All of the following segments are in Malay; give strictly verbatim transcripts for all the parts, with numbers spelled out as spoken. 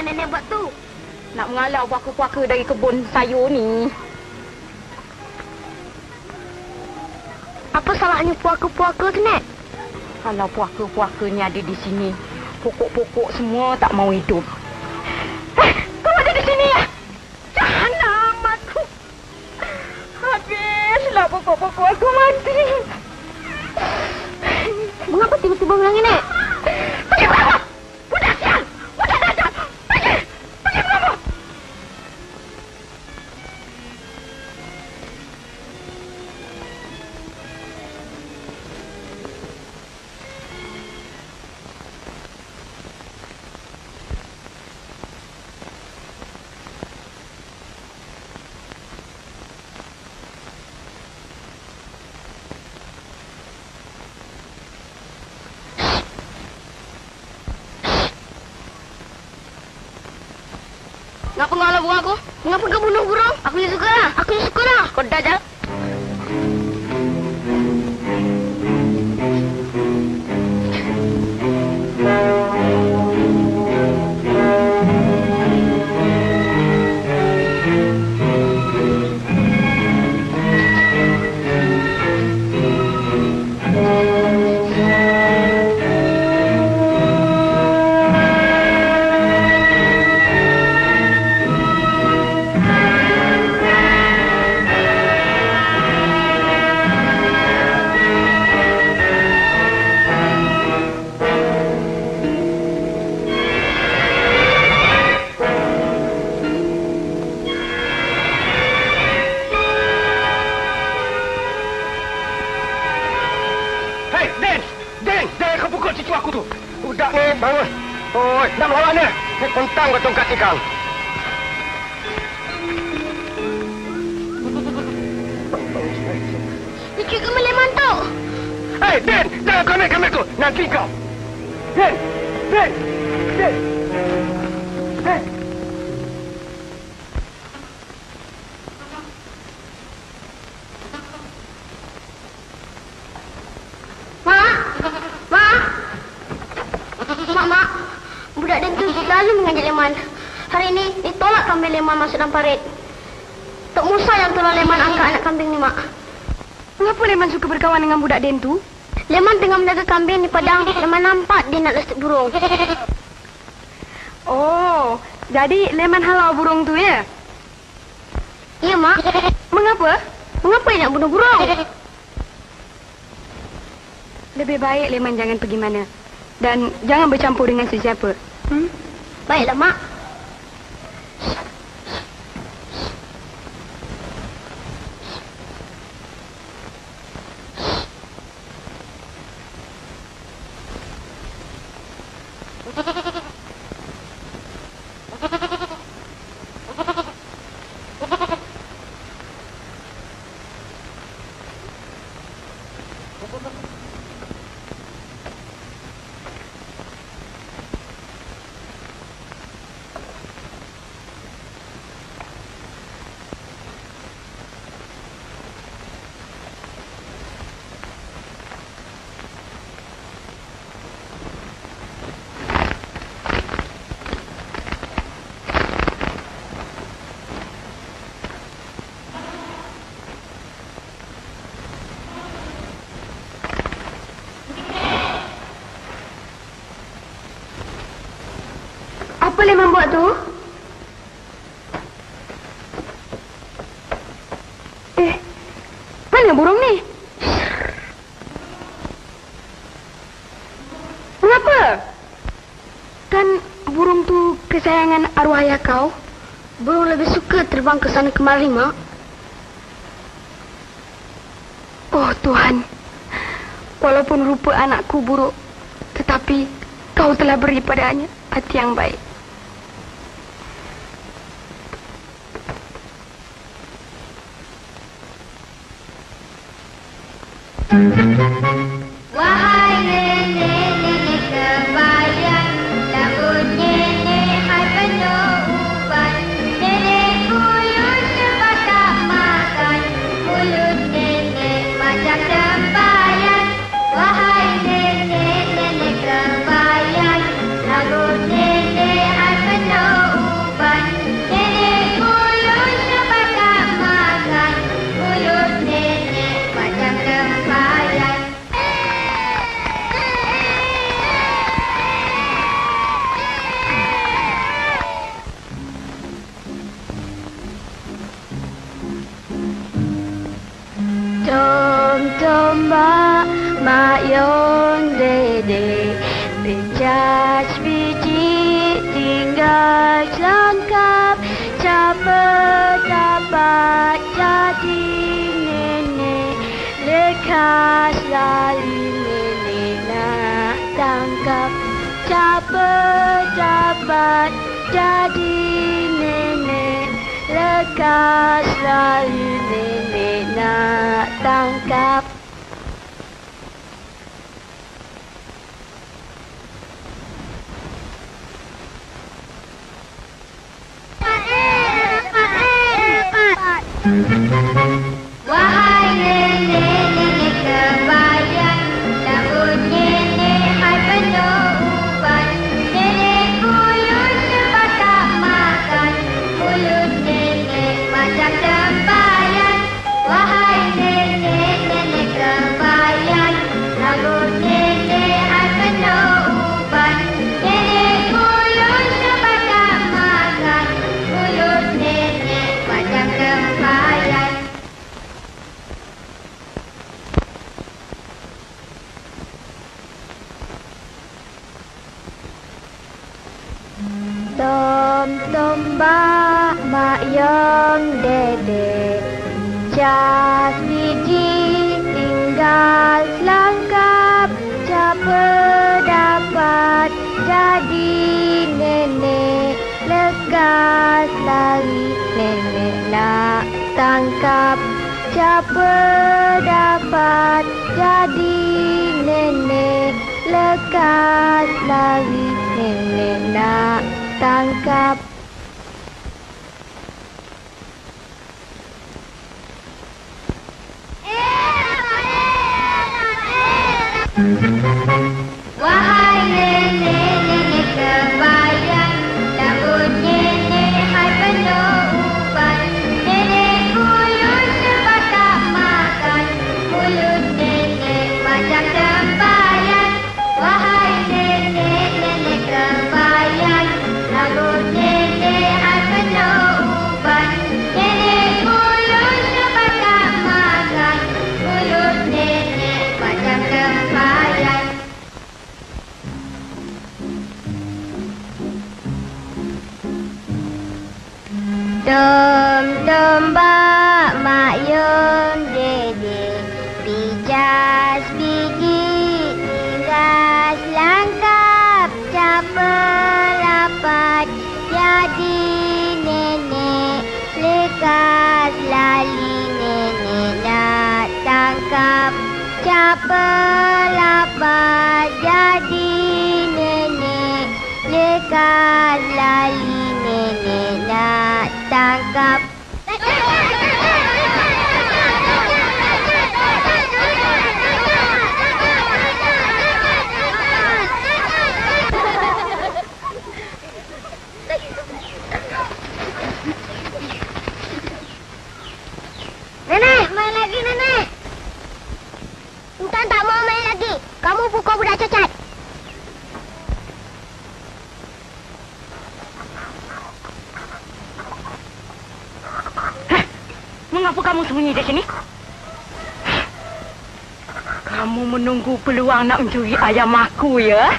nenek buat tu? Nak mengalau puaka-puaka dari kebun sayur ni. Apa salahnya puaka-puaka tu, Nek? Kalau puaka-puaka ni ada di sini, pokok-pokok semua tak mau hidup. Eh, kau ada di sini ya? Jangan aku. Habislah pokok-pokok aku mati. Mengapa tiba-tiba menangis, Nek? Pergi berapa? Budak sial! Budak dajjal! Pergi! Pergi berapa? Ngapa ngalah burung aku? Mengapa kau bunuh burung? Aku yang suka lah. Aku yang suka lah. Kau dajjal. Bangun. Oi, nak melawan dia. Ni pentang kau tongkat ikang. Ni juga meleman tu. Hei, Den! Jangan kau naik kamera tu. Nanti kau. Den! Den! Den! Den! Budak Dan tu selalu mengajak Leman. Hari ini ditolak kambing Leman masuk dalam parit. Tok Musa yang tolong Leman angkat anak kambing ni, Mak. Mengapa Leman suka berkawan dengan budak Den tu? Leman tengah menjaga kambing di padang. Leman nampak dia nak lestik burung. Oh, jadi Leman halau burung tu ya? Ya, Mak. Mengapa? Mengapa dia nak bunuh burung? Lebih baik Leman jangan pergi mana. Dan jangan bercampur dengan sesiapa. Hmm? Baiklah, Mak. Apa Leman buat tu? Eh, mana burung ni? Mengapa? Kan burung tu kesayangan arwah ayah kau. Burung lebih suka terbang ke sana kemari, Mak. Oh Tuhan, walaupun rupa anakku buruk, tetapi kau telah beri padanya hati yang baik. Wahai nenek-nenek kebaya, laut nenek hai penuh uban. Nenek kuyup sebab tak makan, mulut nenek macam tempayan. Wahai nenek-nenek kebaya, laut nenek hai penuh domba mak yon dede, pecah biji tinggal selangkap, cepat dapat jadi nenek, lekas lali nenek nak tangkap, cepat dapat jadi nenek, lekas lali nenek nak tangkap. Wahai nenek-nenek kebayan, tahun nenek hai penuh uban, nenek kuyun sebab tak makan, mulut nenek macam tempayan. Wahai nenek-nenek kebayan, tahun nenek hai penuh uban, nenek kuyun sebab tak makan, mulut nenek macam tempayan. Domba mak yang dede, cas biji tinggal selangkap, cepat dapat jadi nenek, lekas lari nenek nak tangkap, cepat dapat jadi nenek, lekas lari nenek nak tangkap. Wahai nenek-nenek kebayan, tahun nenek hai penuh uban, nenek kuyun sebab tak makan, mulut nenek macam tempayan. Wahai nenek-nenek kebayan, tahun nenek hai penuh uban, nenek kuyun sebab tak makan, mulut nenek macam tempayan. Dom-domba mak yon dede, pijas biji tinggal selangkap, cepat dapat jadi nenek, lekas lali nenek nak tangkap, cepat dapat jadi nenek, lekas lali nenek nak tangkap. Nenek, main lagi nenek. Intan tak mau main lagi. Kamu pukul budak cacat. Mengapa kamu sembunyi di sini? Kamu menunggu peluang nak mencuri ayam aku, ya?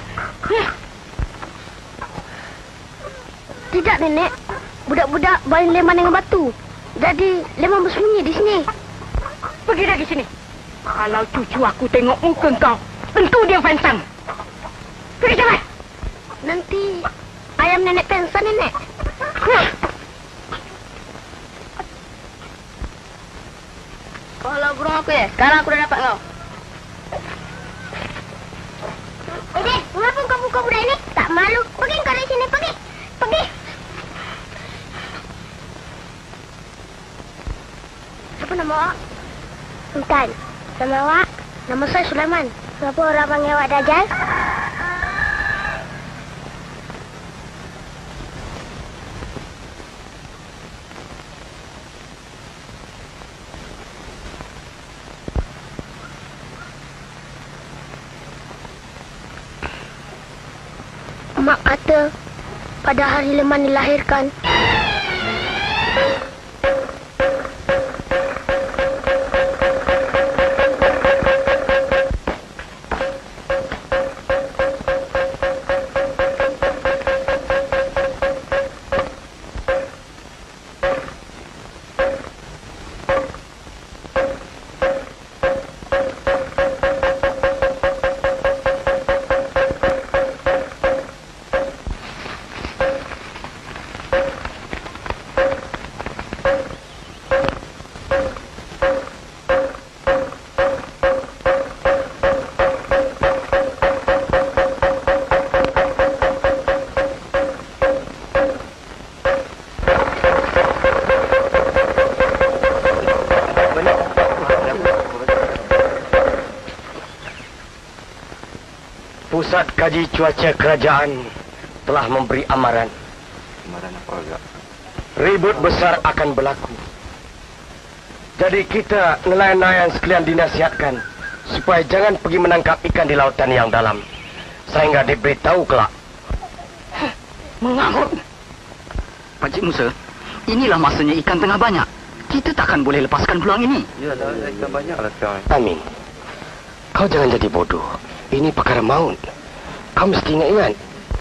Tidak, nenek. Budak-budak baling leman dengan batu. Jadi, leman bersembunyi di sini. Pergi dari sini. Kalau cucu aku tengok muka kau, tentu dia pengsan. Pergi cepat. Nanti ayam nenek pengsan, nenek. Kalau burung aku ya, sekarang aku dah dapat kau. Nenek, mengapa kau buka budak ini? Tak malu. Pergi kau dari sini, pergi. Pergi. Apa nama awak? Intan. Nama awak? Nama saya Sulaiman. Kenapa orang panggil awak Dajjal? Mak kata pada hari Leman dilahirkan, Pusat Kaji Cuaca Kerajaan telah memberi amaran. Amaran apa agak? Ribut besar akan berlaku. Jadi kita nelayan-nelayan sekalian dinasihatkan supaya jangan pergi menangkap ikan di lautan yang dalam. Sehingga diberitahu kelak. Mengarut. Pakcik Musa, inilah masanya ikan tengah banyak. Kita takkan boleh lepaskan peluang ini. Ya, dah ikan banyak lah sekarang. Amin. Kau jangan jadi bodoh. Ini perkara maut. Kau mesti ingat-ingat.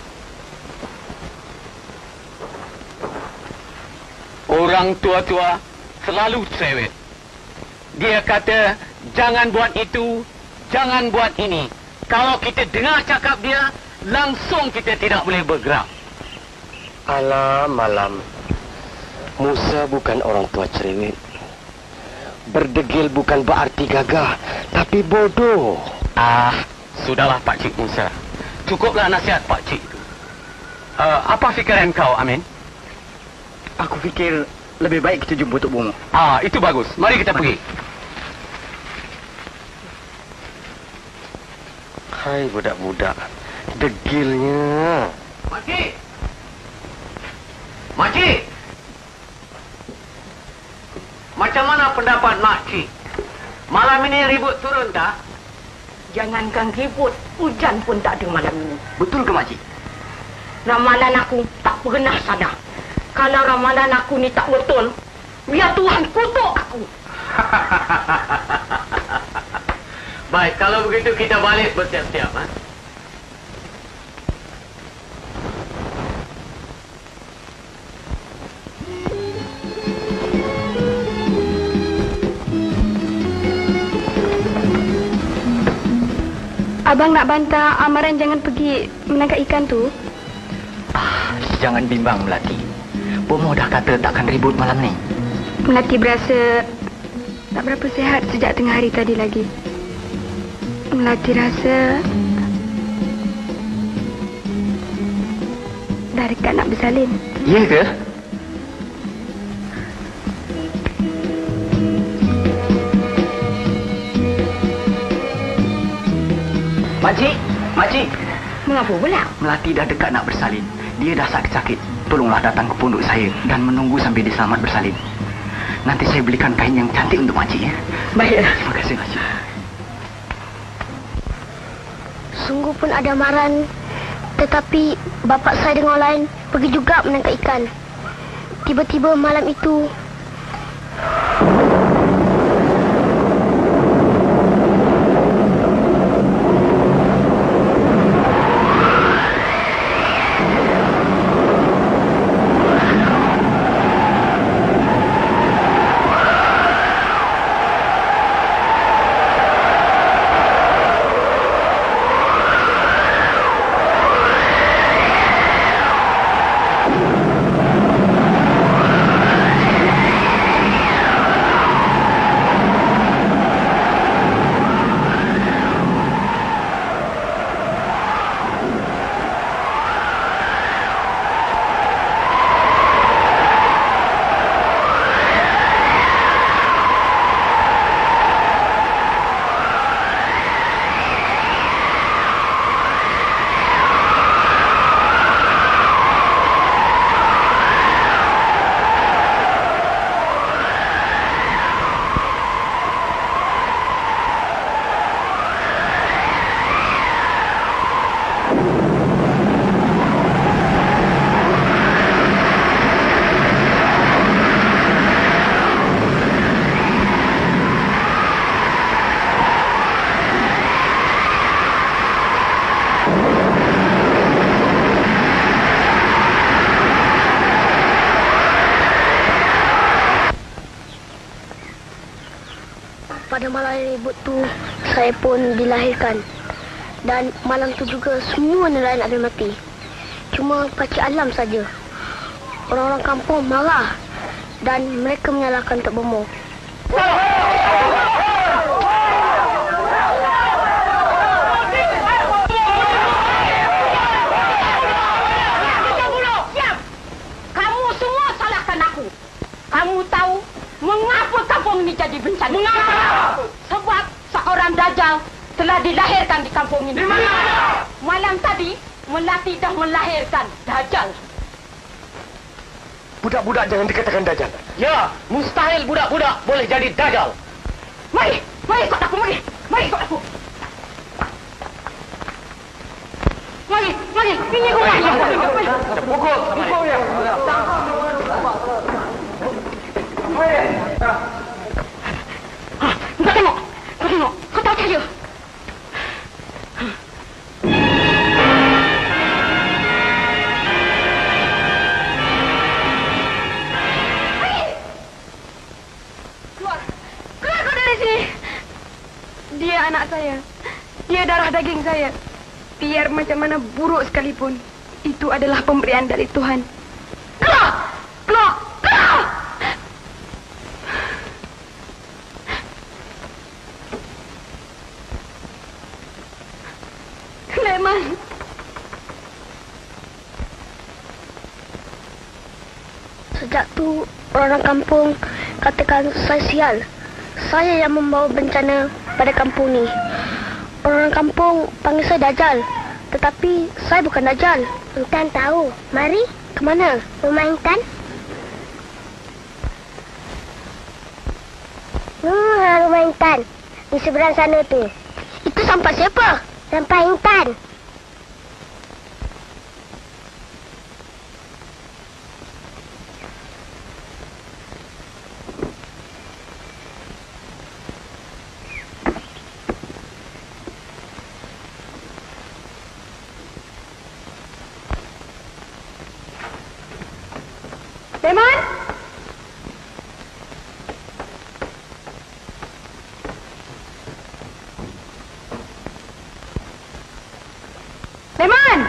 Orang tua-tua selalu cerewet. Dia kata, jangan buat itu, jangan buat ini. Kalau kita dengar cakap dia, langsung kita tidak boleh bergerak. Alam, alam. Musa bukan orang tua cerewet. Berdegil bukan berarti gagah, tapi bodoh. Ah, sudahlah Pakcik Musa. Cukuplah nasihat Pakcik itu. Uh, apa fikiran kau, Amin? Aku fikir lebih baik kita jumpa Tok Bomo. Ah, itu bagus. Mari kita pergi. Hai budak-budak, degilnya. Makcik! Makcik! Macam mana pendapat Makcik? Malam ini ribut turun tak? Jangankan ribut, hujan pun tak ada malam ini. Betul ke Makcik? Ramalan aku tak pernah salah. Kalau ramalan aku ni tak betul, biar Tuhan kutuk aku. Baik, kalau begitu kita balik bersiap-siap. Ha? Abang nak bantah amaran jangan pergi menangkap ikan tu? Ah, jangan bimbang Melati. Bomo dah kata takkan ribut malam ni. Melati berasa tak berapa sihat sejak tengah hari tadi lagi. Melati rasa dah dekat nak bersalin. Ya ke? Makcik, Makcik. Mengapa pula? Melati dah dekat nak bersalin. Dia dah sakit-sakit. Tolonglah datang ke pondok saya dan menunggu sampai dia selamat bersalin. Nanti saya belikan kain yang cantik untuk Makcik ya. Baiklah. Terima kasih Makcik. Sungguh pun ada amaran. Tetapi bapa saya dengan orang lain pergi juga menangkap ikan. Tiba-tiba malam itu pada malam ribut tu, saya pun dilahirkan. Dan malam tu juga semua nelayan ada mati. Cuma Pakcik Alam saja. Orang-orang kampung marah dan mereka menyalahkan Tok Bomo. Kamu semua salahkan aku. Kamu tahu mengapa kampung ini jadi bencana? Mengapa? Sebab seorang dajjal telah dilahirkan di kampung ini. Di mana? malam tadi Melati dah melahirkan Dajjal. Budak-budak jangan dikatakan dajjal. Ya, mustahil budak-budak boleh jadi dajjal. Mari, mari ikut aku, mari. Mari ikut aku. Mari, mari. Ini rumahnya. Pukul, pukul ya. Ha, kau tengok. Kau tengok. Kau tak percaya. Keluar. Keluar kau dari sini. Dia anak saya. Dia darah daging saya. Biar macam mana buruk sekalipun, itu adalah pemberian dari Tuhan. Keluar! Keluar! Keluar! Leman. Sejak tu, orang kampung katakan saya sial. Saya yang membawa bencana pada kampung ni. Orang kampung panggil saya Dajjal. Tetapi saya bukan Dajjal. Intan tahu. Mari. Ke mana? Rumah Intan. Hmm, rumah Intan. Di seberang sana tu. Itu sampai siapa? Sampai Intan. Leman? Leman?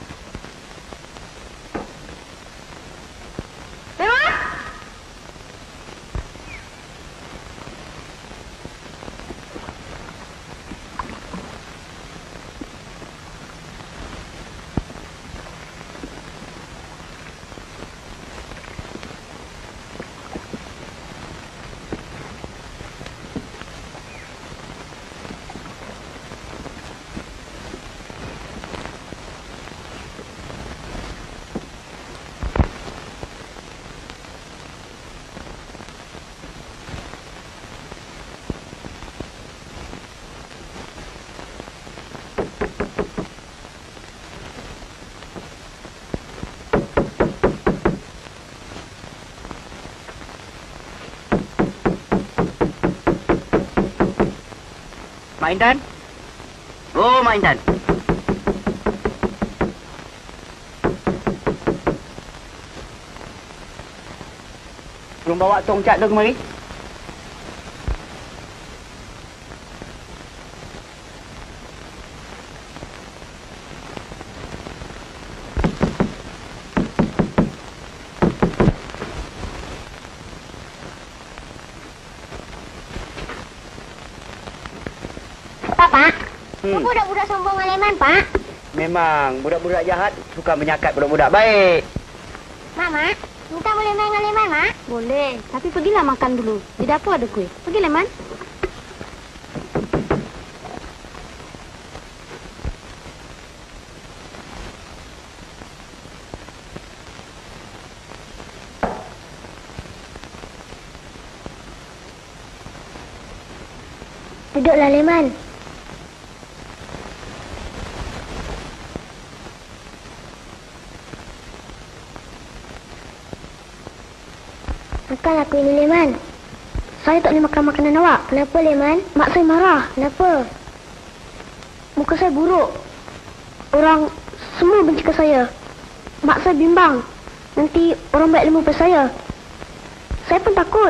Leman? Mak Intan? Oh, Mak Intan. Tolong bawa tongkat tu kemari. Pak, Hmm. budak-budak sombong Leman, Pak. Memang budak-budak jahat suka menyakat budak-budak baik. Mama, Intan boleh main dengan Leman, Mak? Boleh, tapi pergilah makan dulu. Di dapur ada kuih. Pergi, Leman. Duduklah, Leman. Makan aku ini, Leman. Saya tak boleh makan makanan awak. Kenapa, Leman? Mak saya marah. Kenapa? Muka saya buruk. Orang semua benci ke saya. Mak saya bimbang. Nanti orang baik lemah pada saya. Saya pun takut.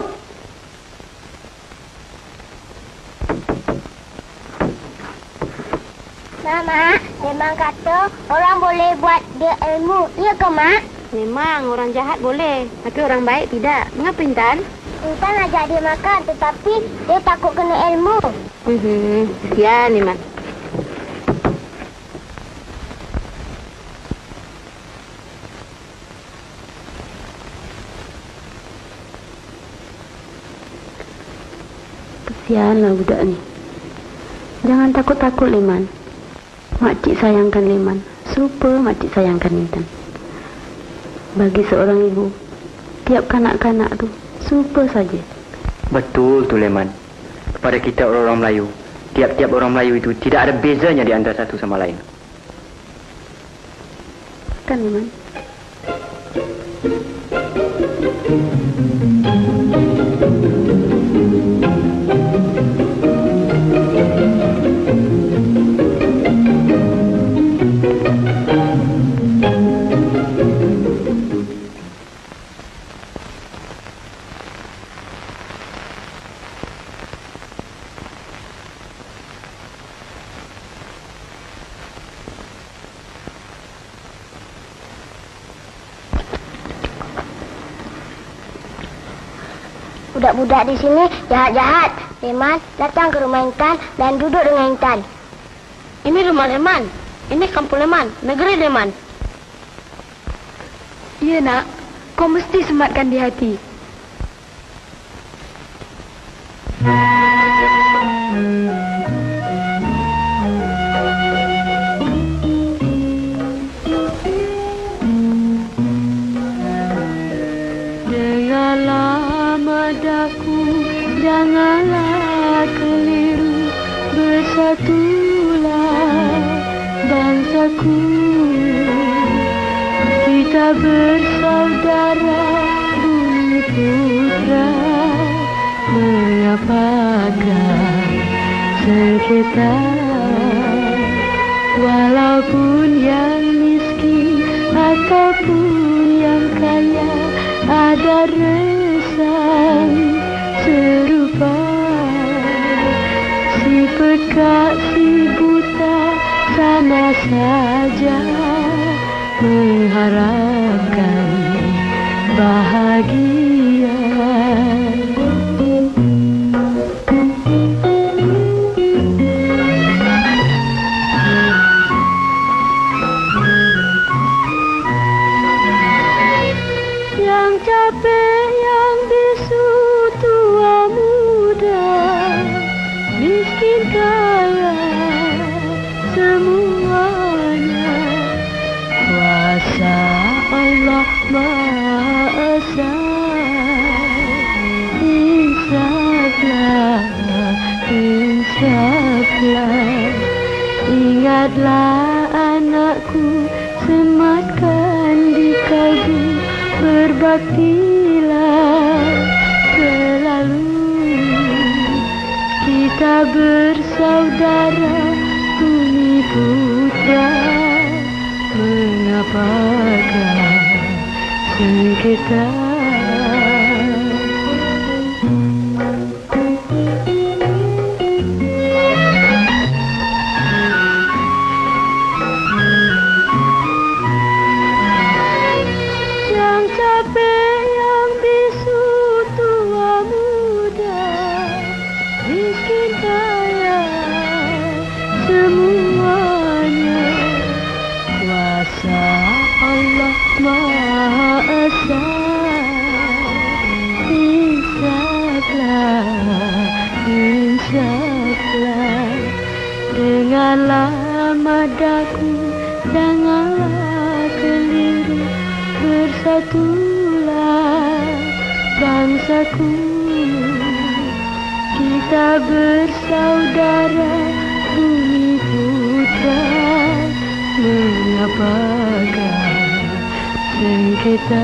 Mama, memang kata orang boleh buat dia ilmu. Iya ke, Mak? Memang orang jahat boleh, tapi orang baik tidak. Mengapa, Intan? Intan ajak dia makan, tetapi dia takut kena ilmu. Hmm, ya, Leman. Kesianlah budak ni. Jangan takut-takut, Leman. Makcik sayangkan Leman, serupa makcik sayangkan Intan. Bagi seorang ibu, tiap kanak-kanak tu serupa saja. Betul tu Leman. Kepada kita orang-orang Melayu, tiap-tiap orang Melayu itu tidak ada bezanya di antara satu sama lain. Kan Leman? Budak-budak di sini jahat-jahat. Leman datang ke rumah Intan dan duduk dengan Intan. Ini rumah Leman. Ini kampung Leman, negeri Leman. Ya nak, kau mesti sematkan di hati. Janganlah keliru, bersatulah bangsaku. Kita bersaudara, bumi putra. Mengapakah sengketa? Walaupun yang miskin ataupun yang kaya, ada resah serupa. Si peka, si buta sama saja mengharapkan bahagia. Yang capek, yang bisu, tua muda, miskin kaya, semuanya kuasa Allah Maha Esa. Insaflah, insaflah, ingatlah anakku, sematkan di kalbu, berbaktilah selalu. Kita bersaudara, bumi putra. Mengapakah sengketa? Yang capek, yang bisu, tua muda, miskin kaya, semuanya kuasa Allah Maha Esa. Insaflah, insaflah, dengarlah madaku, janganlah keliru, bersatulah bangsaku. Kita bersaudara, bumi putra. Mengapakah sengketa?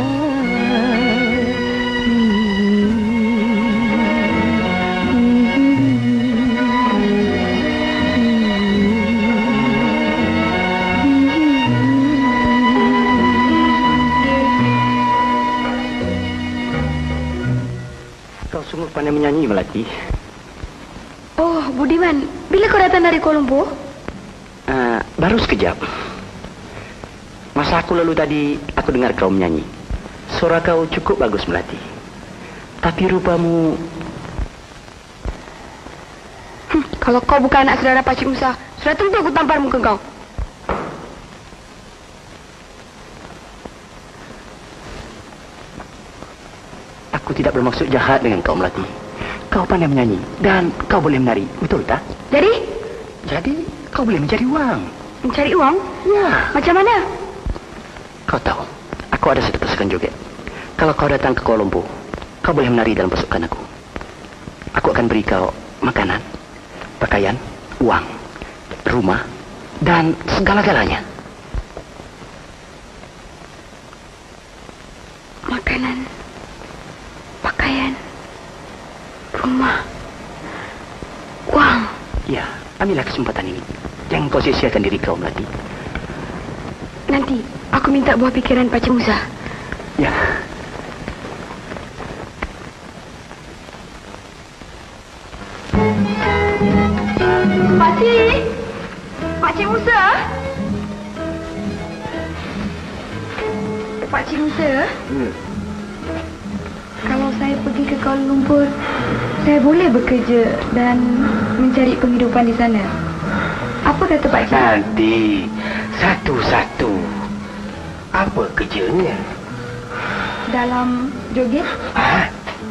Kau sungguh pandai menyanyi, Melati. Oh, Budiman, bila kau datang dari Kuala Lumpur? Uh, baru sekejap. Masa aku lalu tadi, aku dengar kau menyanyi. Suara kau cukup bagus, Melati. Tapi rupamu... Hmm, kalau kau bukan anak saudara Pakcik Musa, sudah tentu aku tampar muka kau. Aku tidak bermaksud jahat dengan kau, Melati. Kau pandai menyanyi dan kau boleh menari, betul tak? Jadi? Jadi, kau boleh mencari uang. Mencari uang? Ya. Macam mana? Kau tahu, aku ada satu pasukan joget. Kalau kau datang ke Kuala Lumpur, kau boleh menari dalam pasukan aku. Aku akan beri kau makanan, pakaian, uang, rumah, dan segala-galanya. Makanan, pakaian, rumah, uang. Ya, ambillah kesempatan ini. Jangan kau sia-siakan diri kau, Melati. Nanti aku minta buah pikiran Pakcik Musa. Ya. Pakcik! Pakcik Musa! Pakcik Musa? Hmm. Kalau saya pergi ke Kuala Lumpur, saya boleh bekerja dan mencari penghidupan di sana. Apa kata Pakcik? Nanti satu-satu. Apa kerjanya? Dalam joget? Ha?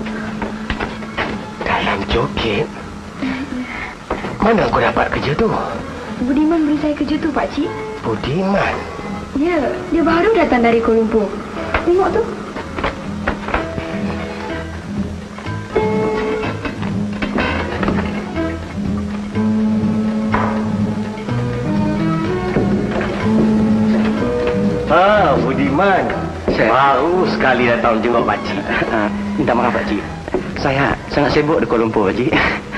Dalam joget? Mana kau dapat kerja tu? Budiman beri saya kerja tu, Pakcik. Budiman? Ya, dia baru datang dari Kuala Lumpur. Tengok tu. Ah, Budiman. Saya... Baru sekali datang jumpa Pakcik. Uh, minta maaf, Pakcik. Saya sangat sibuk di Kuala Lumpur, Pakcik.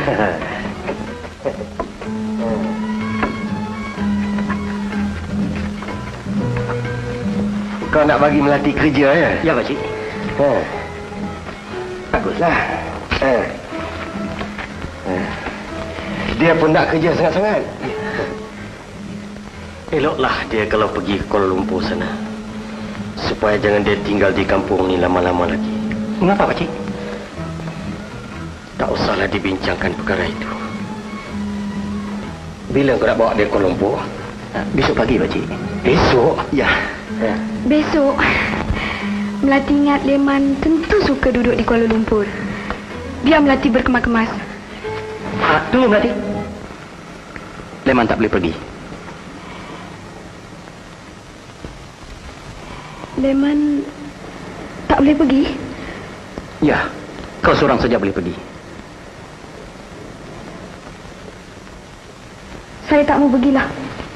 Kau nak bagi Melati kerja, ya? Ya, Pakcik. Ha. Baguslah. Ha. Ha. Dia pun nak kerja sangat-sangat. Eloklah dia kalau pergi ke Kuala Lumpur sana. Supaya jangan dia tinggal di kampung ni lama-lama lagi. Mengapa, Pakcik? Tak usahlah dibincangkan perkara itu. Bila kau nak bawa dia ke Kuala Lumpur? Besok pagi, Pakcik. Besok? Ya. Ha. Besok, Melati ingat Leman tentu suka duduk di Kuala Lumpur. Biar Melati berkemas-kemas. Ah, tunggu, Melati. Leman tak boleh pergi. Leman tak boleh pergi? Ya, kau seorang saja boleh pergi. Saya tak mau pergilah.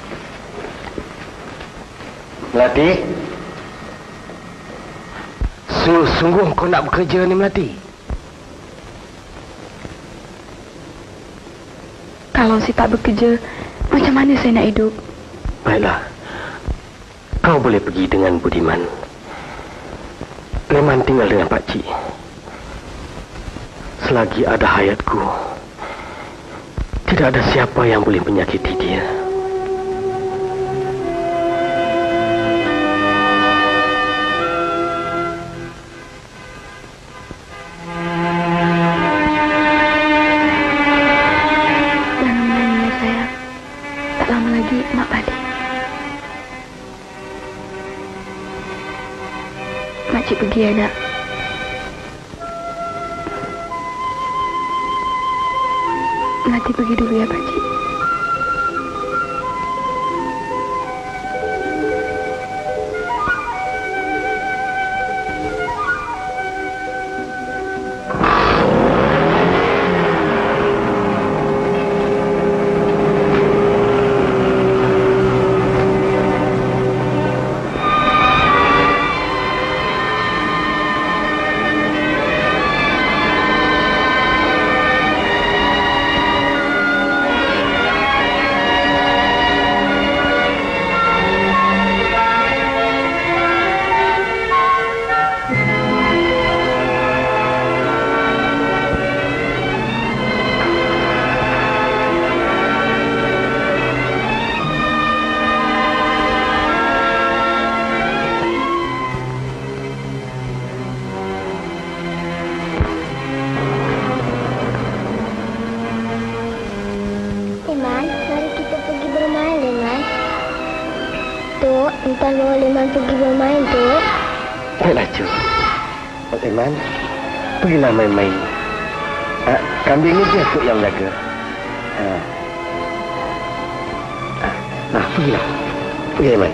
Melati? Sungguh kau nak bekerja ni, Melati? Kalau saya tak bekerja, macam mana saya nak hidup? Baiklah. Kau boleh pergi dengan Budiman. Leman tinggal dengan Pakcik. Selagi ada hayatku, tidak ada siapa yang boleh menyakiti dia. Jangan menangis, sayang. Tak lama lagi, Mak balik. Makcik pergi, ya, nak. Nanti pergi dulu ya, Pakcik. Entah bawa Leman pergi bermain, Tok. Baiklah, Cuk. Pak Leman, pergilah main-main. Ha, kambing ni dia Tok yang jaga. Ha. Ha. Nah. Pergilah. Pergi, Aiman.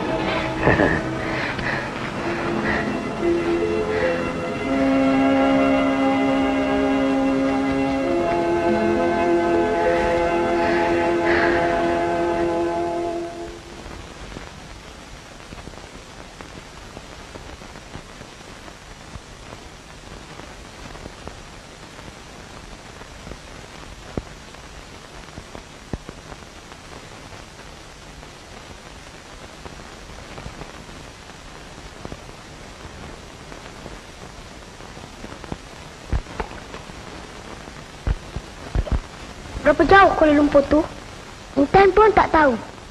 Berapa jauh Kuala Lumpur tu? Intan pun tak tahu.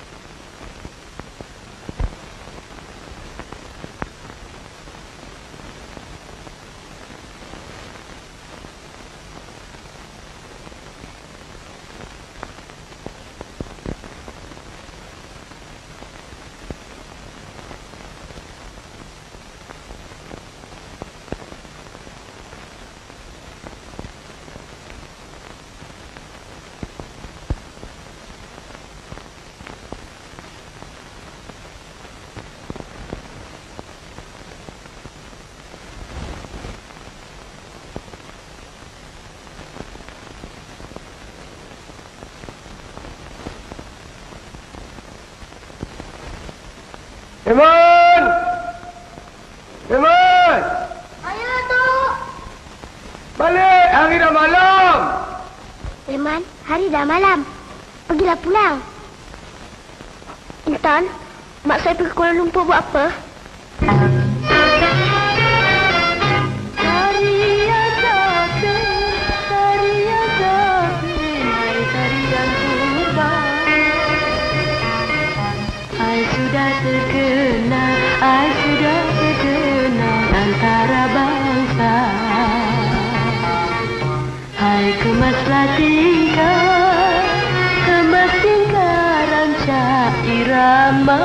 Aiman! Aiman! Ayah, Tok. Balik! Hari dah malam! Aiman, hari dah malam. Pergilah pulang. Intan, mak saya pergi Kuala Lumpur buat apa? Sudah terkenal, I sudah terkenal antara bangsa. Hai kemaslah tingkah, kemas tingkah rancak irama,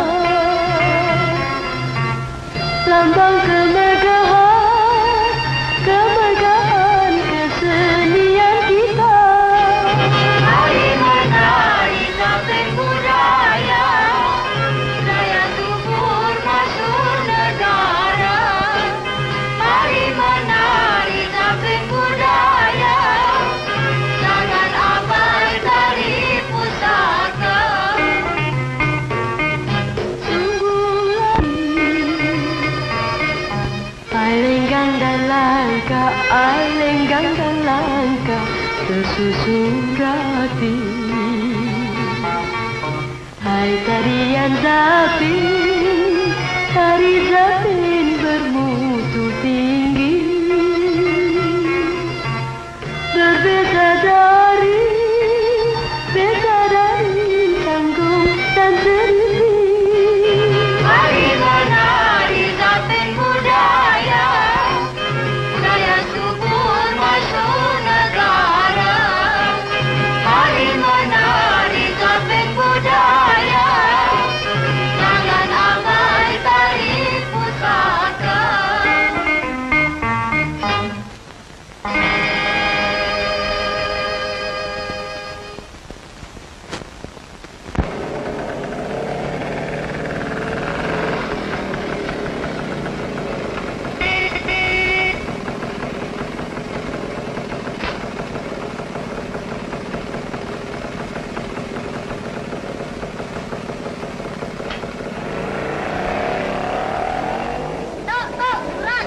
lambang kemegahan, kemegahan kesenian kita. Hari menari samping budaya, daya subur masuk negara. Hari menari samping budaya, jangan abai dari pusaka. Sungguh ai lenggang dan langka, ai lenggang dan langka, tersusun rapi. Hai tarian zapin, tari zapin bermutu tinggi, berbeza dari, beza dari tanggung dan seriti. Hari menari zapin budaya, daya subur masuk negara. Hari menari zapin budaya, jangan abai tari pusaka. Tok, Tok, surat.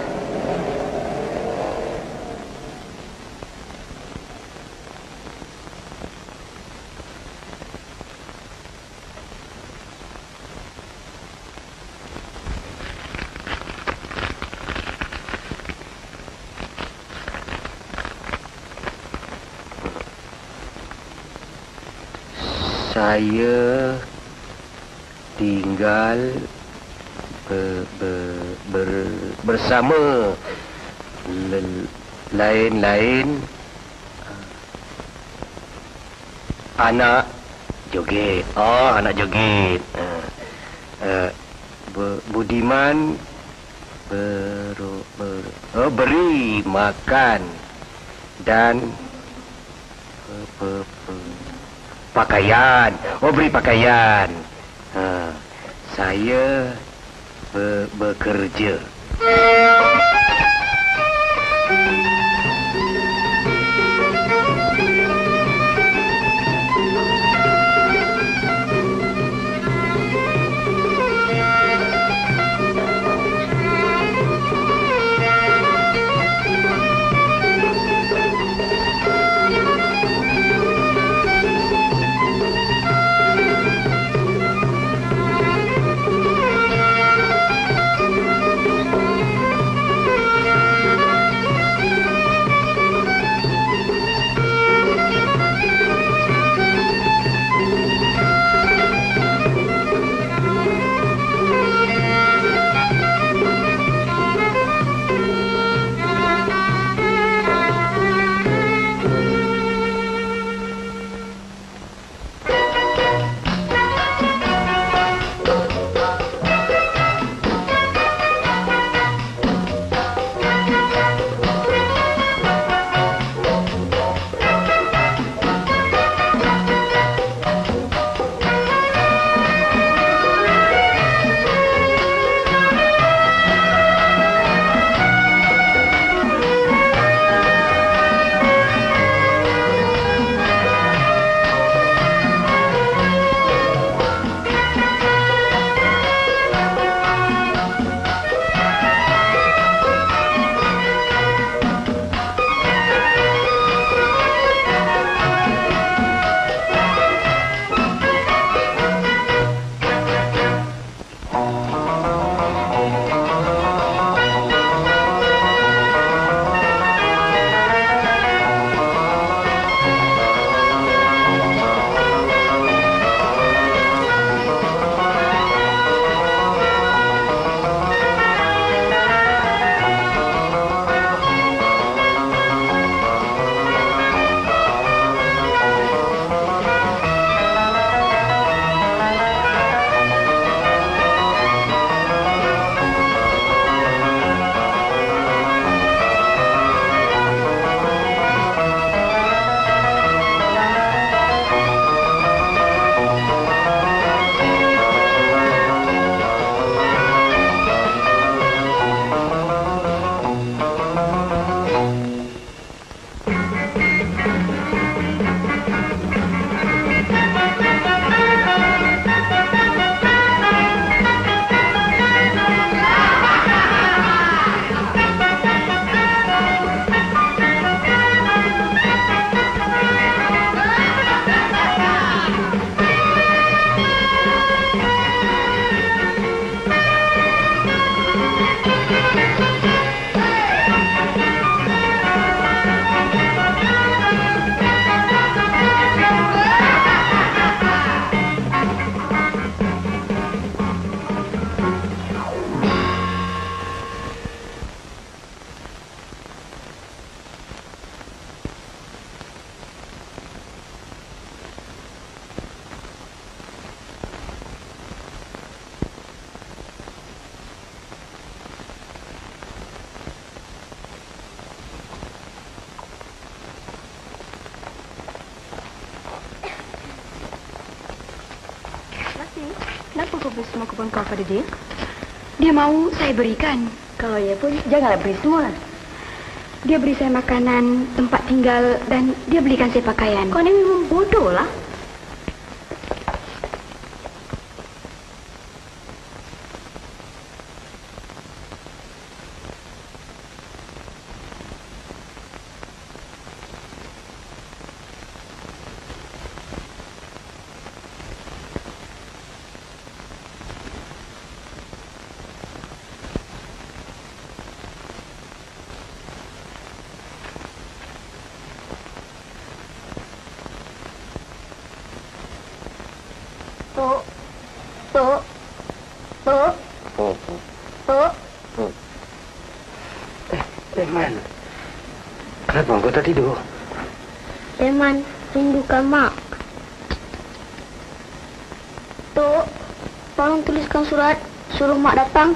Saya tinggal be, be, ber, bersama le- lain-lain uh, anak joget. Oh, anak joget. Uh, uh, be- Budiman ber, ber, oh, beri makan dan uh, pe, pe, pakaian. Oh, beri pakaian. Ha, saya be bekerja. Kenapa kau beri semua kebun kau pada dia? Dia mau saya berikan. Kalau ya pun janganlah beri semua. Dia beri saya makanan, tempat tinggal, dan dia belikan saya pakaian. Kau ni memang bodoh lah. Tok, Tok, Tok, Oh, Tok. eh, Eman. Kenapa kau tak tidur? Eman, rindukan Mak. Tok, tolong tuliskan surat, suruh Mak datang.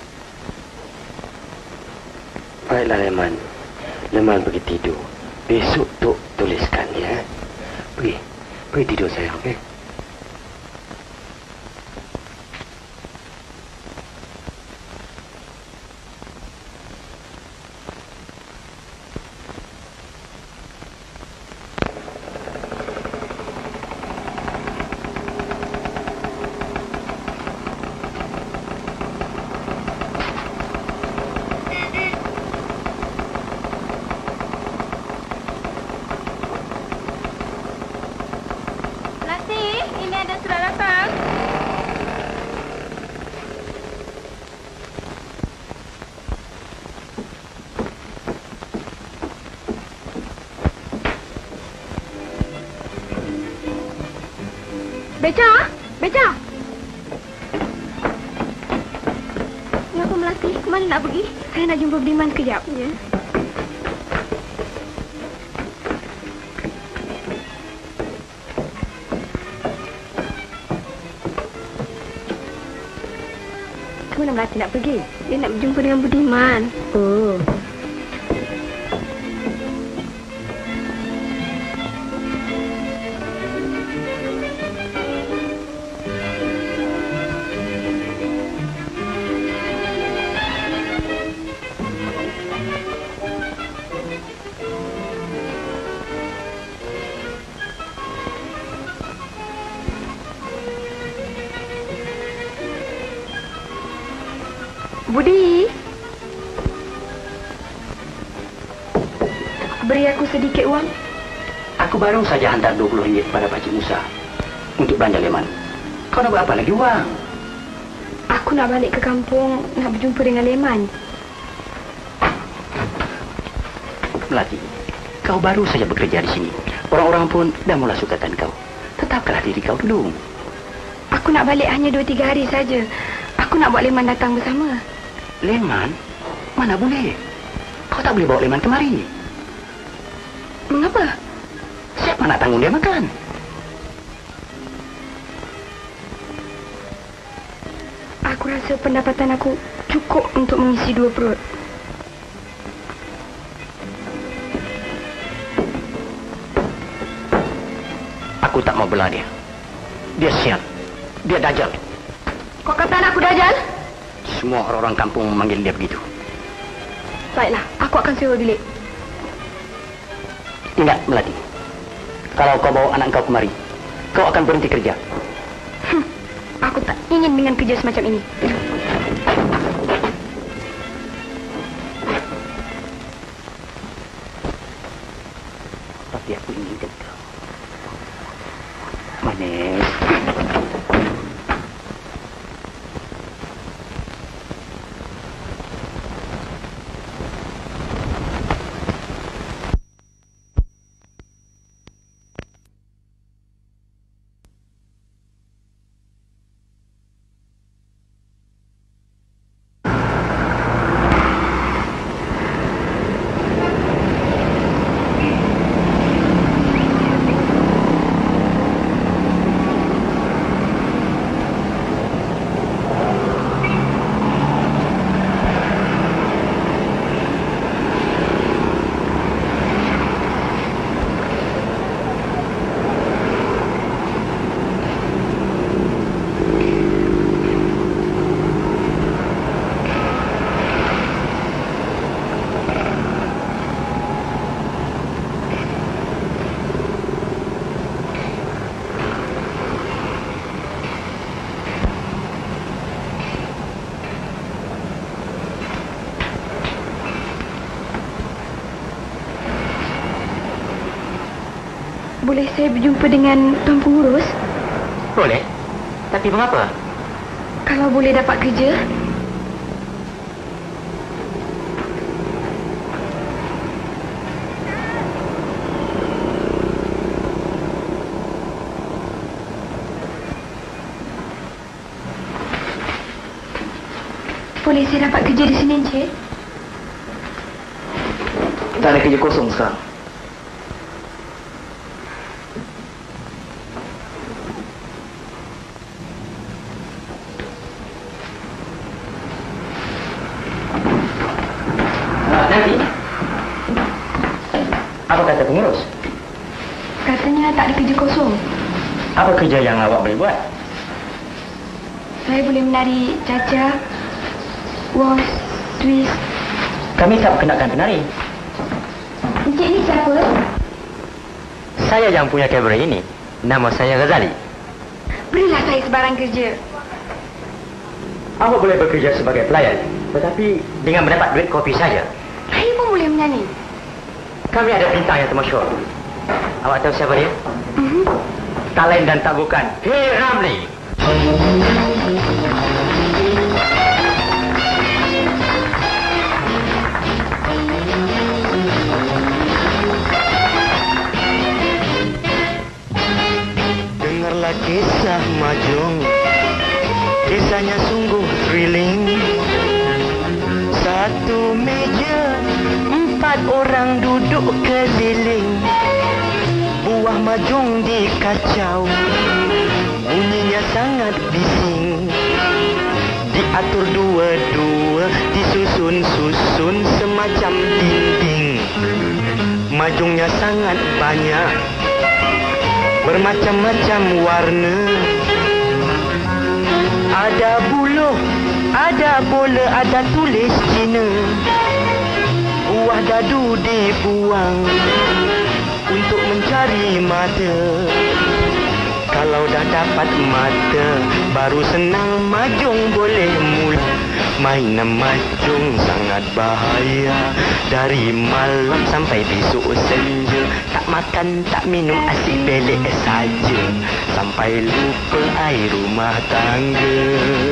Baiklah, Eman. Leman pergi tidur. Besok Tok tuliskan, ya. Pergi. Pergi tidur, sayang, okey? Beca, Beca. Kenapa Melati? Kemana nak pergi? Saya nak jumpa Budiman sekejap. Ya. Kemana Melati nak pergi? Dia nak berjumpa dengan Budiman. Oh. Budi, beri aku sedikit uang. Aku baru saja hantar dua puluh ringgit pada Pakcik Musa untuk belanja Leman. Kau nak buat apa lagi uang? Aku nak balik ke kampung, nak berjumpa dengan Leman. Melati, kau baru saja bekerja di sini. Orang-orang pun dah mula sukatan kau. Tetapkanlah diri kau dulu. Aku nak balik hanya dua tiga hari saja. Aku nak buat Leman datang bersama. Leman? Mana boleh? Kau tak boleh bawa Leman kemari. Mengapa? Siapa nak tanggung dia makan? Aku rasa pendapatan aku cukup untuk mengisi dua perut. Aku tak mau belah dia. Dia sial. Dia dajal. Kau kata anakku dajal? Semua orang-orang kampung memanggil dia begitu. Baiklah, aku akan sewa bilik. Ingat, Melati. Kalau kau bawa anak kau kemari, kau akan berhenti kerja. Hm, aku tak ingin dengan kerja semacam ini. Tapi aku inginkan kau. Manis. Boleh saya berjumpa dengan tuan pengurus? Boleh. Tapi mengapa? Kalau boleh dapat kerja. Boleh saya dapat kerja di sini, Encik? Tak ada kerja kosong sekarang. Nanti, apa kata pengurus? Katanya tak ada kerja kosong. Apa kerja yang awak boleh buat? Saya boleh menari caca, waltz, twist. Kami tak perkenalkan penari. Encik ni siapa? Saya yang punya kabaret ini. Nama saya Ghazali. Berilah saya sebarang kerja. Awak boleh bekerja sebagai pelayan, tetapi dengan mendapat duit kopi saja. Saya pun boleh menyanyi. Kami ada bintang yang termasyhur. Awak tahu siapa dia? Mm-hmm. Tak lain dan tak bukan P. Ramlee. Dengarlah kisah Majung, kisahnya sungguh thrilling. Satu meja, empat orang duduk keliling. Buah Majung dikacau, bunyinya sangat bising. Diatur dua-dua, disusun-susun semacam dinding. Majungnya sangat banyak, bermacam-macam warna. Ada buluh, ada bola, ada tulis Cina. Buah dadu dibuang untuk mencari mata. Kalau dah dapat mata, baru senang Majung boleh mula. Mainan Majung sangat bahaya, dari malam sampai besok senja. Tak makan, tak minum, asyik belik saja, sampai lupa air rumah tangga.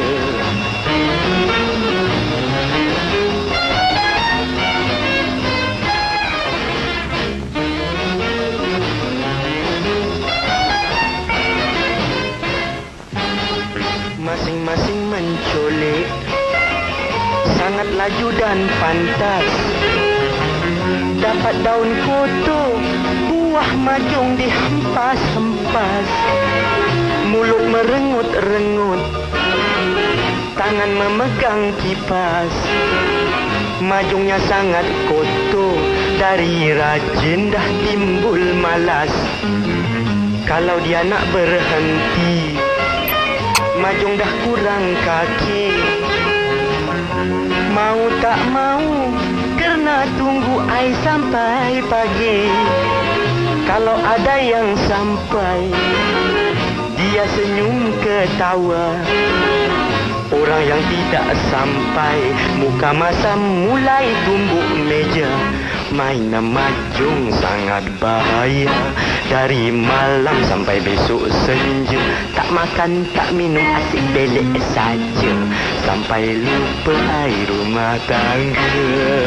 Masing-masing menculik, sangat laju dan pantas. Dapat daun kotor, buah Majung dihempas-hempas. Mulut merengut-rengut, tangan memegang kipas. Majungnya sangat kotor, dari rajin dah timbul malas. Kalau dia nak berhenti, Majung dah kurang kaki. Mau tak mau, kerana tunggu ai sampai pagi. Kalau ada yang sampai, dia senyum ketawa. Orang yang tidak sampai, muka masam mulai tumbuk meja. Mainan Majung sangat bahaya, dari malam sampai besok senja. Tak makan, tak minum, asyik belik saja, sampai lupa air rumah tangga.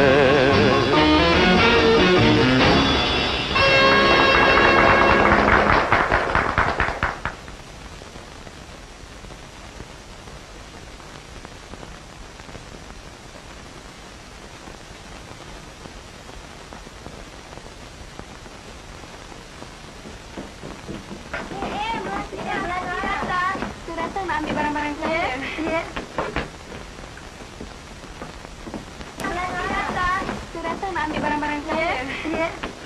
Ambil barang-barang saya. Ya. Saya datang nak ambil barang-barang saya. Ya.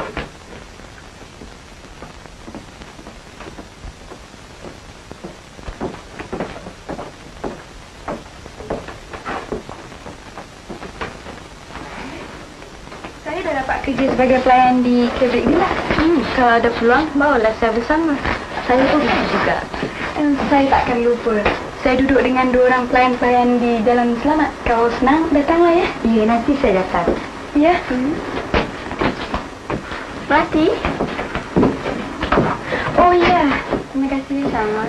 Saya dah dapat kerja sebagai pelayan di Kebrik Villa. Hmm, kalau ada peluang, bawalah saya bersama. Saya pun juga. Saya takkan lupa. Saya duduk dengan dua orang pelayan-pelayan di Jalan Selamat. Kalau senang, datanglah ya. Ya, nanti saya datang. Ya. Hmm. Mati? Oh ya, terima kasih sama.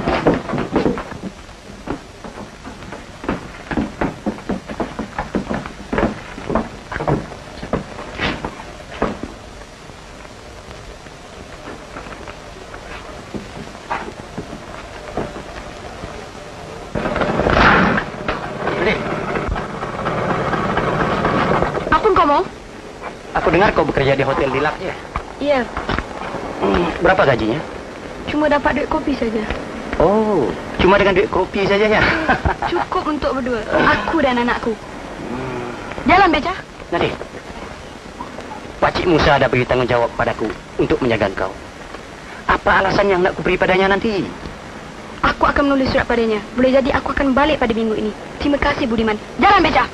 Aku dengar kau bekerja di Hotel Lilac ya? Iya. Hmm, berapa gajinya? Cuma dapat duit kopi saja. Oh, cuma dengan duit kopi saja ya? Cukup untuk berdua, aku dan anakku. Jalan, Beca. Nanti, Pakcik Musa ada beri tanggung jawab padaku untuk menjaga kau. Apa alasan yang nak kuberi padanya nanti? Aku akan menulis surat padanya. Boleh jadi aku akan balik pada minggu ini. Terima kasih, Budiman. Jalan, Beca.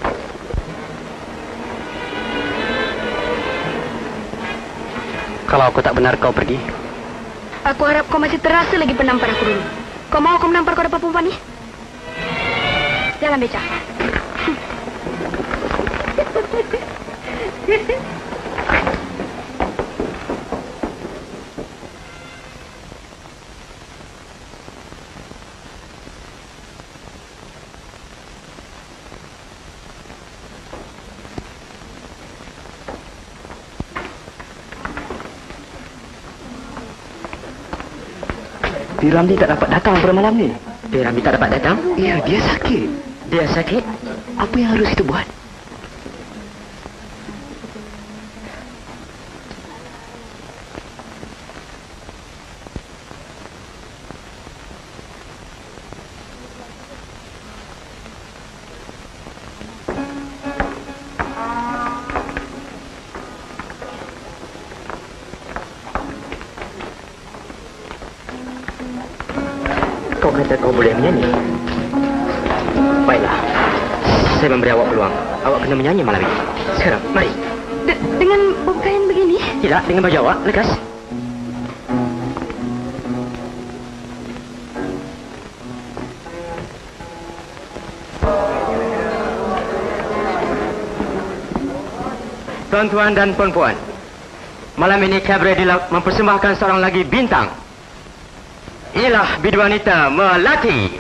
Kalau aku tak benar kau pergi. Aku harap kau masih terasa lagi penampar aku dulu. Kau mau aku menampar kau dapat perempuan ni? Jalan, Beca. Piramli tak dapat datang pada malam ni. Piramli tak dapat datang? Ya, dia sakit. Dia sakit? Apa yang harus kita buat? Kau kata kau boleh menyanyi? Baiklah. Saya memberi awak peluang. Awak kena menyanyi malam ini. Sekarang, mari. D- dengan pakaian begini? Tidak, dengan baju awak. Lekas. Tuan-tuan dan puan-puan, malam ini Cabaret Deluxe mempersembahkan seorang lagi bintang. Inilah Biduanita Melati.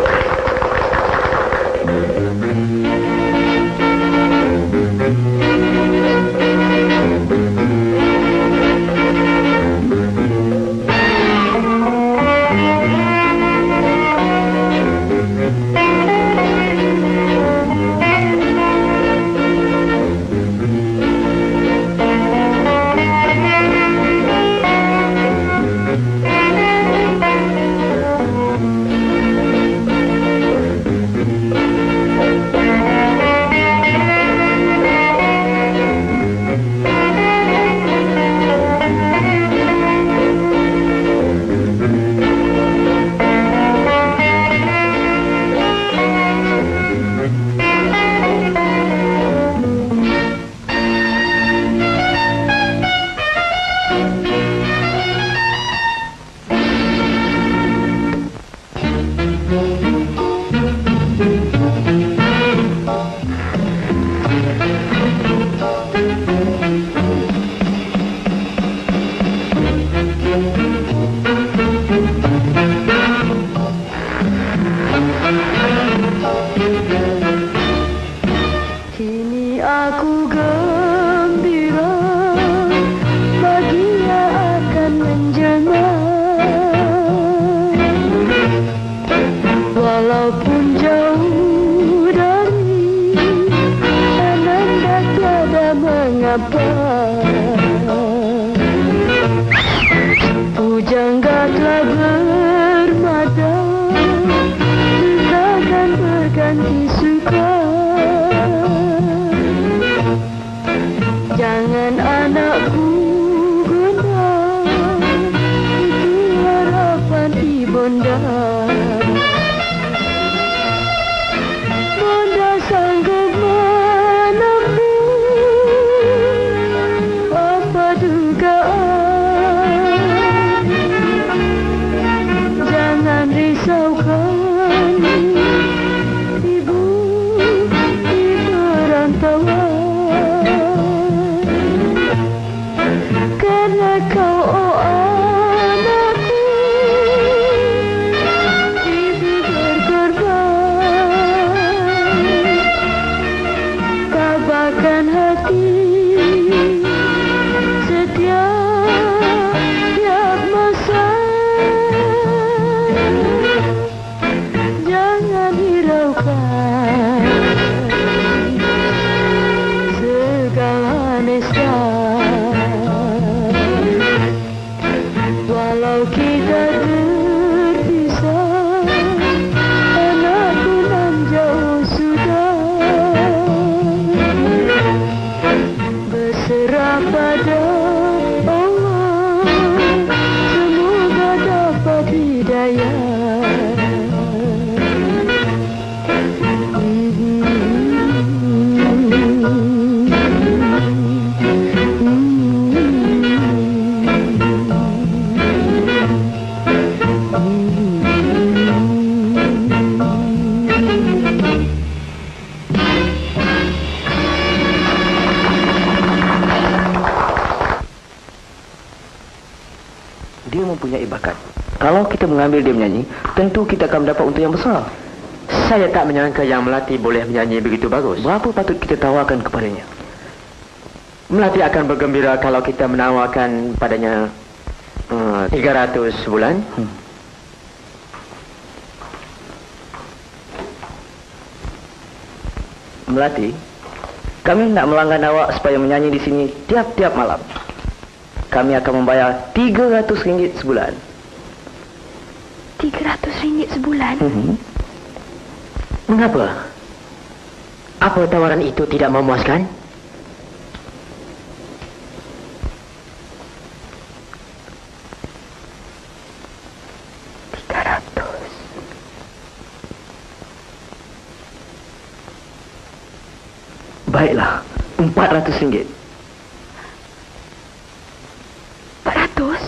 Dia mempunyai bakat. Kalau kita mengambil dia menyanyi, tentu kita akan mendapat untung yang besar. Saya tak menyangka yang Melati boleh menyanyi begitu bagus. Berapa patut kita tawarkan kepadanya? Melati akan bergembira kalau kita menawarkan padanya uh, tiga ratus sebulan. Hmm. Melati, kami hendak melanggan awak supaya menyanyi di sini tiap-tiap malam. Kami akan membayar tiga ratus ringgit sebulan. Tiga ratus ringgit sebulan? Mm-hmm. Mengapa? Apa tawaran itu tidak memuaskan? Tiga ratus. Baiklah, empat ratus ringgit. Empat ratus?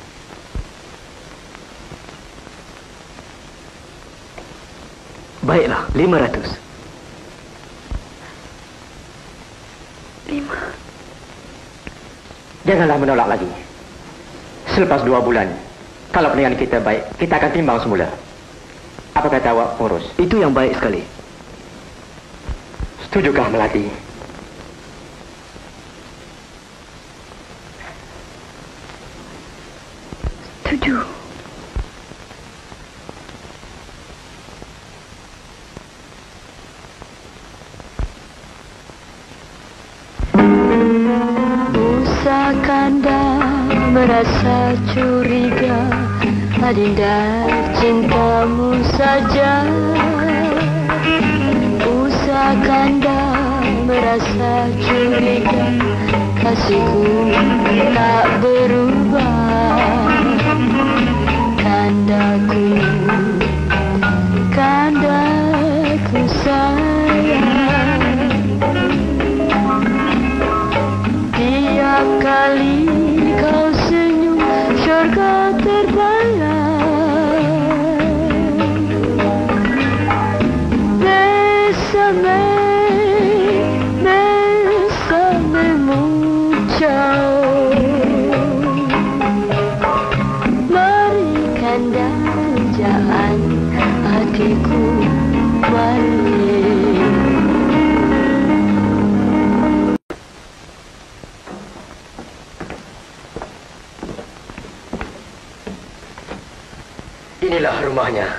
Baiklah, lima ratus. Lima. Janganlah menolak lagi. Selepas dua bulan, kalau perniagaan kita baik, kita akan timbang semula. Apa kata awak, pengurus? Itu yang baik sekali. Setujukah Melati? Setuju. Kanda merasa curiga, Adinda cintamu saja. Usah Kanda merasa curiga, kasihku tak berubah. Kandaku, kandaku sayang. Tiap kali kau senyum, syurga terbayang. Besame, besame muncau. Mari Kanda pujaan hatiku, mari. Inilah rumahnya.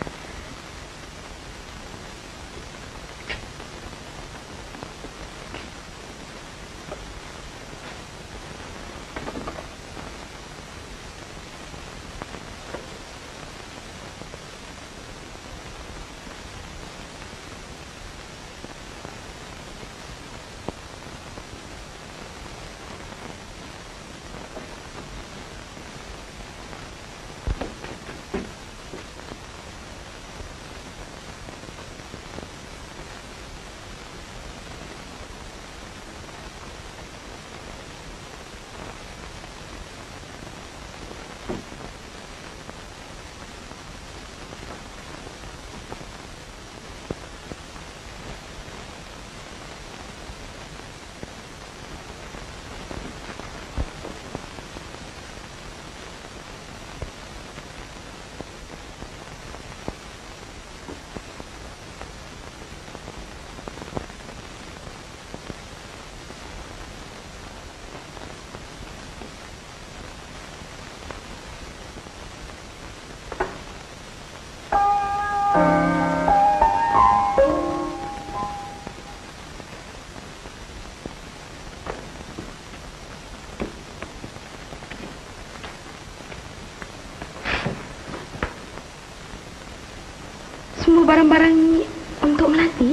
Semua barang-barang ini untuk Melati?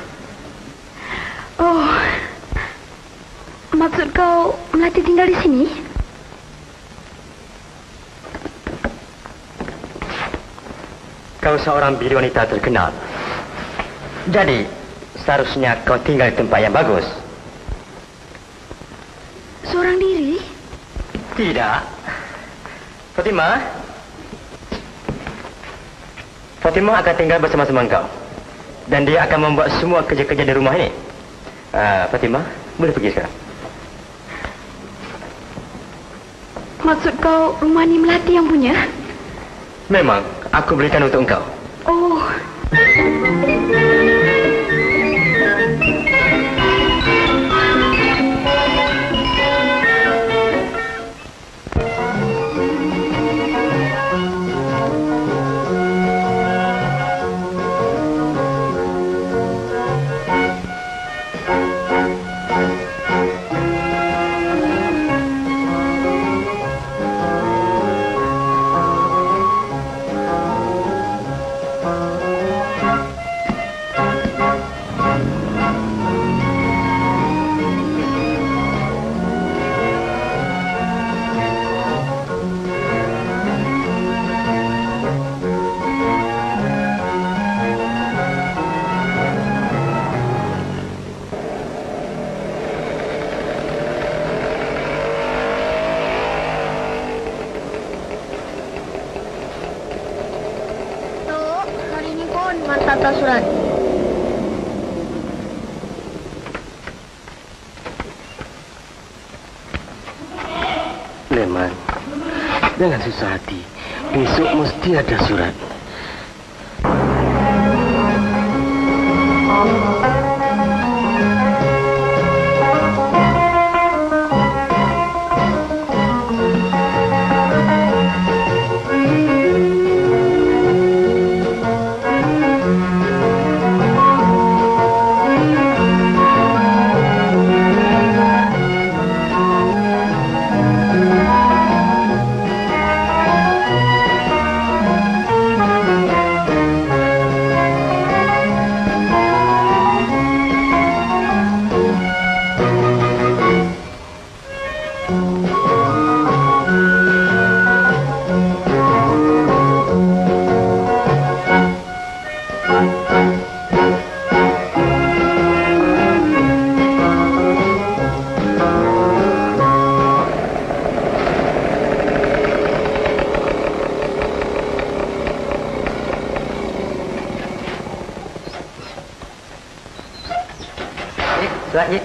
Oh, maksud kau Melati tinggal di sini? Kau seorang bidu wanita terkenal. Jadi, seharusnya kau tinggal di tempat yang bagus. Seorang diri? Tidak. Fatimah? Fatimah akan tinggal bersama-sama engkau. Dan dia akan membuat semua kerja-kerja di rumah ini. Uh, Fatimah, boleh pergi sekarang. Maksud kau rumah ini Melati yang punya? Memang, aku berikan untuk engkau. Oh. hantar surat. Leman, jangan susah hati. Besok mesti ada surat. Suratnya.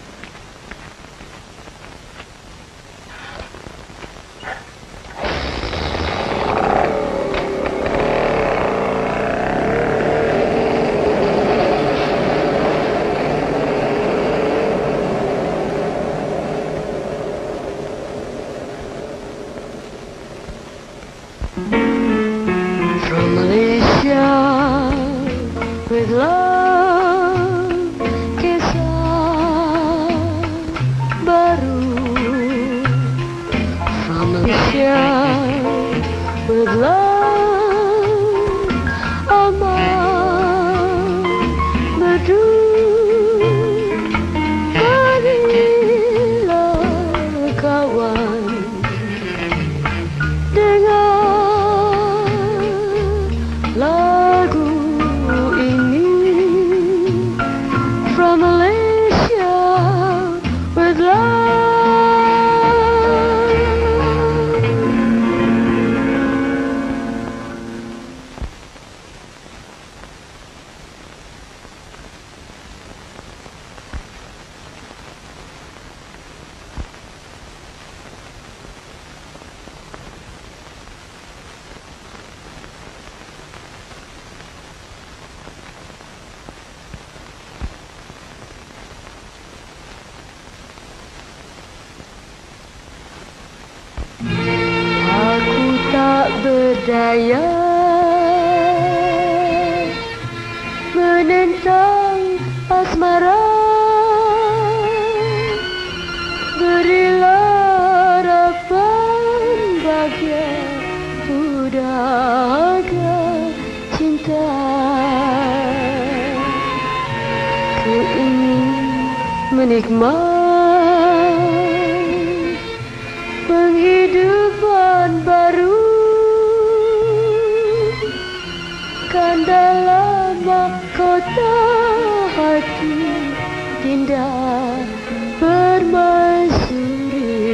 From Malaysia with love. With love, aman bedu, marilah kawan dengar lagu ini. From Malaysia with love. Tak berdaya menentang asmara, berilah harapan bahagia udara cinta. Ku ingin menikmati penghidupan baru kan dalam mahkota hati Dinda permaisuri.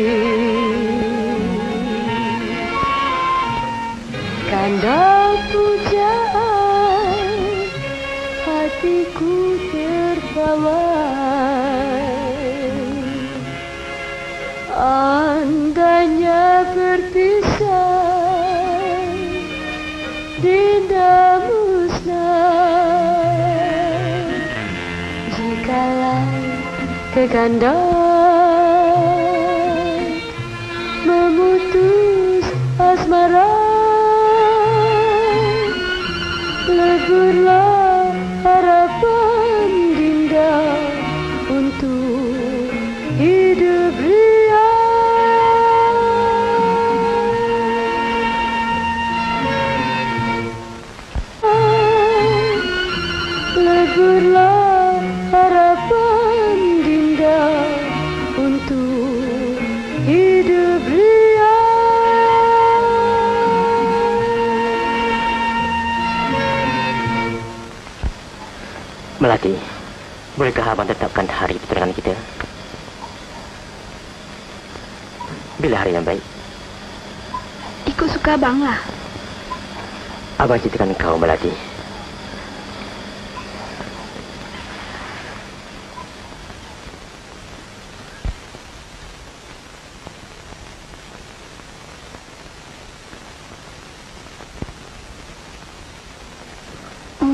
Kanda pujaan hatiku terpawai. Andainya berpisah Dinda musnah, jikalau kekanda memutus asmara, leburlah harapan Dinda untuk hidup ria. Leburlah harapan Dinda untuk hidup ria. Melati, bolehkah abang tetapkan hari pertunangan kita? Bila hari yang baik? Ikut suka abang lah. Abang ceritakan kau, Melati.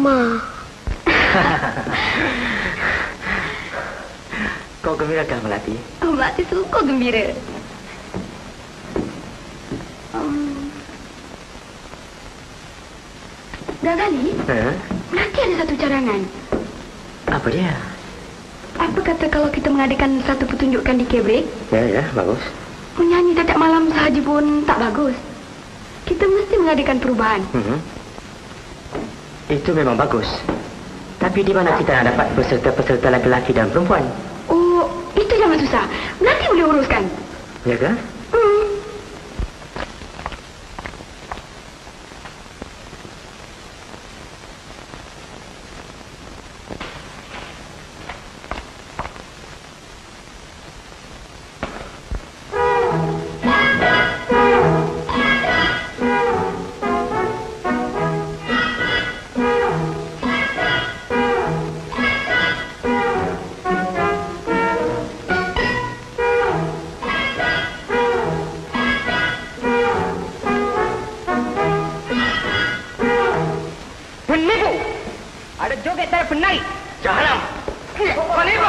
Mama. Kau gembirakan Melati? Oh, Melati suka gembira. Um, Gagali, Huh? Melati ada satu carangan. Apa dia? Apa kata kalau kita mengadakan satu pertunjukan di Kebrek? Ya, ya, bagus. Menyanyi setiap malam sahaja pun tak bagus. Kita mesti mengadakan perubahan. Hmm. Itu memang bagus. Tapi di mana kita nak dapat peserta-peserta lelaki dan perempuan? Oh, itu jangan susah. Melati boleh uruskan. Ya ke? Hmm. Penipu! Ada joget dan penarik. Jahanam! Penipu!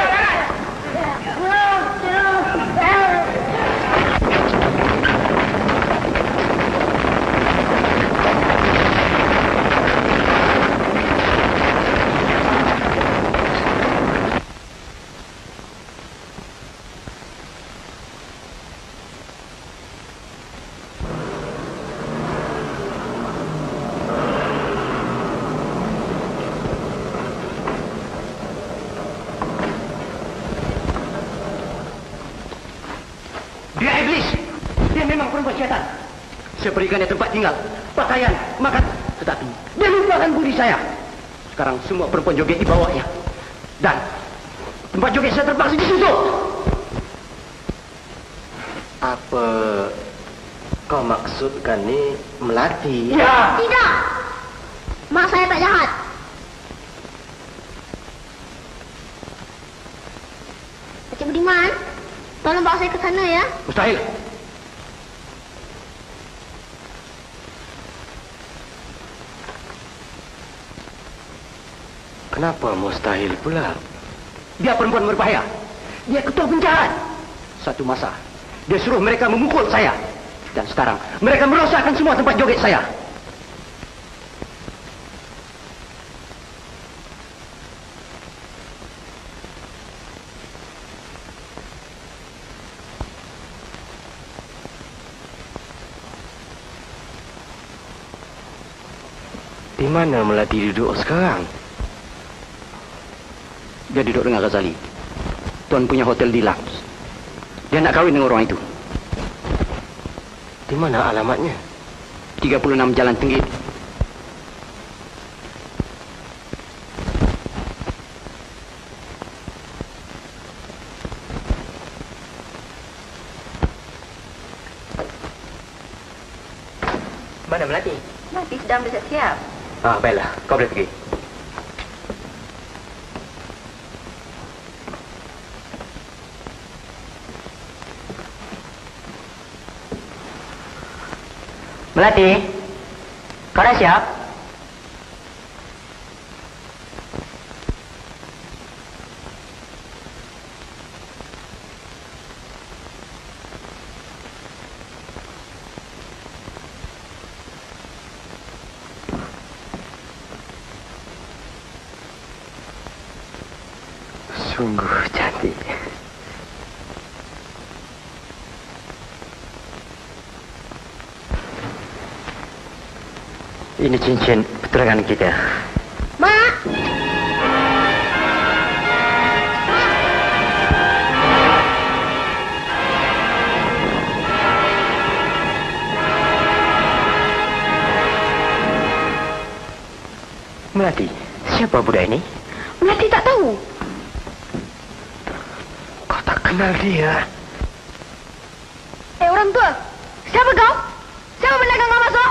Dia iblis. Dia memang perempuan syaitan. Saya berikan dia tempat tinggal, pakaian, makan. Tetapi dia lupakan budi saya. Sekarang semua perempuan joget dibawanya. Dan tempat joget saya terpaksa ditutup. Apa kau maksudkan ni Melati? Ya. Tidak. Mak saya tak jahat. Encik Budiman, tolong bawa saya ke sana ya. Mustahil. Kenapa mustahil pula? Dia perempuan berbahaya. Dia ketua penjahat. Satu masa, dia suruh mereka memukul saya. Dan sekarang, mereka merosakkan semua tempat joget saya. Di mana Melati duduk sekarang? Dia duduk dengan Ghazali. Tuan punya hotel di Lams. Dia nak kahwin dengan orang itu. Di mana alamatnya? tiga puluh enam Jalan Tenggit. Mana Melati? Melati sedang bersiap-siap. Ah, baiklah. Kau boleh pergi. Melati, kau dah siap? Sungguh cantik. Ini cincin peterangan kita. Mak. Melati, siapa budak ini? Melati tak tahu. Kau tak kenal dia? Eh, orang tua. Siapa kau? Siapa benarkan kau masuk?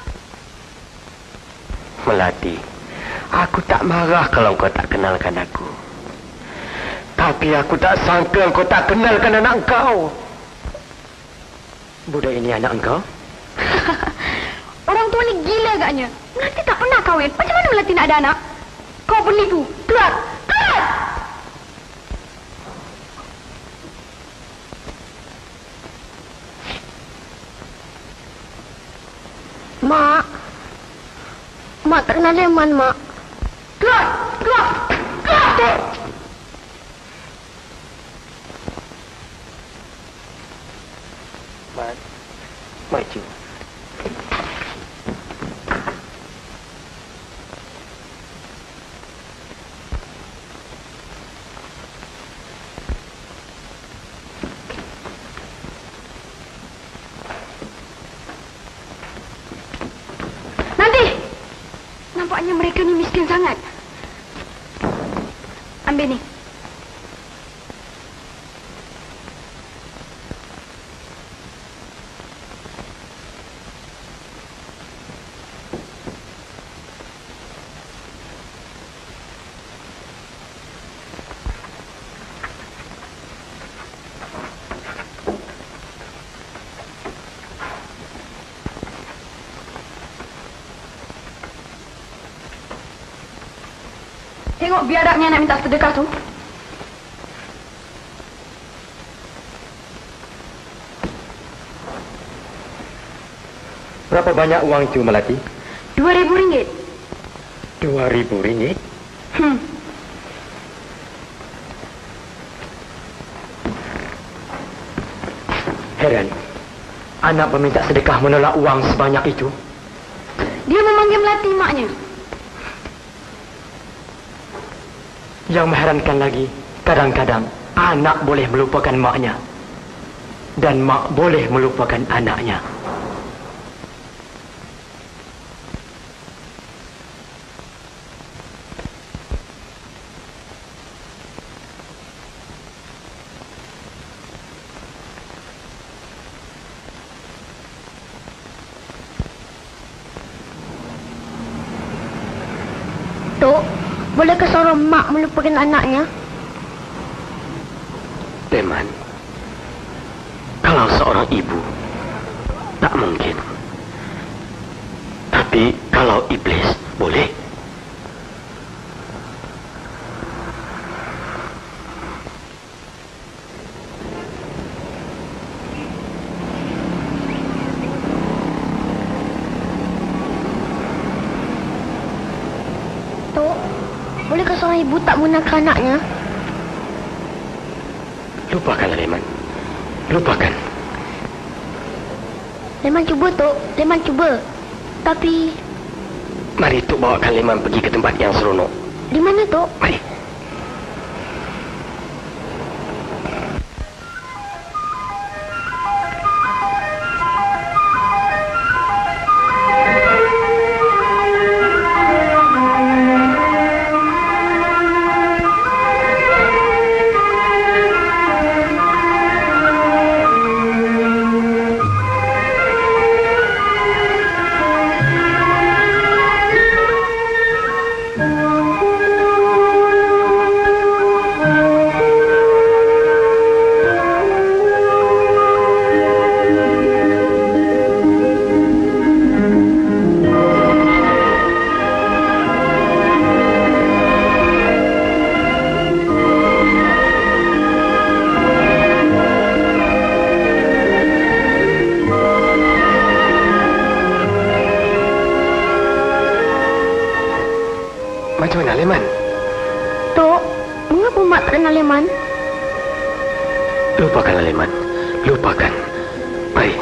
Melati, aku tak marah kalau kau tak kenalkan aku. Tapi aku tak sangka kau tak kenalkan anak kau. Budak ini anak engkau? Orang tua ni gila agaknya. Melati tak pernah kahwin. Macam mana Melati nak ada anak? Kau penipu. Keluar! Keluar! Mak. Mak tak kenal Leman, Mak. Keluar! Keluar! Keluar! Mat. Maju. Nanti! Nampaknya mereka ni miskin sangat. Ambil ni. Tengok biadabnya nak minta sedekah tu. Berapa banyak uang itu, Melati? Dua ribu ringgit. Dua ribu ringgit? Hmm. Heran. Anak peminta sedekah menolak uang sebanyak itu. Dia memanggil Melati maknya. Yang mengherankan lagi, kadang-kadang anak boleh melupakan maknya. Dan mak boleh melupakan anaknya. Tok, bolehkah seorang mak melupakan anaknya? Leman, kalau seorang ibu, tak mungkin. Tapi kalau iblis, boleh. Tok, bolehkah seorang ibu tak menggunakan anaknya? Lupakanlah, Leman. Lupakan. Leman cuba, Tok. Leman cuba. Tapi... Mari Tok bawakan Leman pergi ke tempat yang seronok. Di mana, Tok? Mari. Macam mana, Leman? Tok, mengapa mak tak kenal Leman? Lupakanlah, Leman. Lupakan. Mari.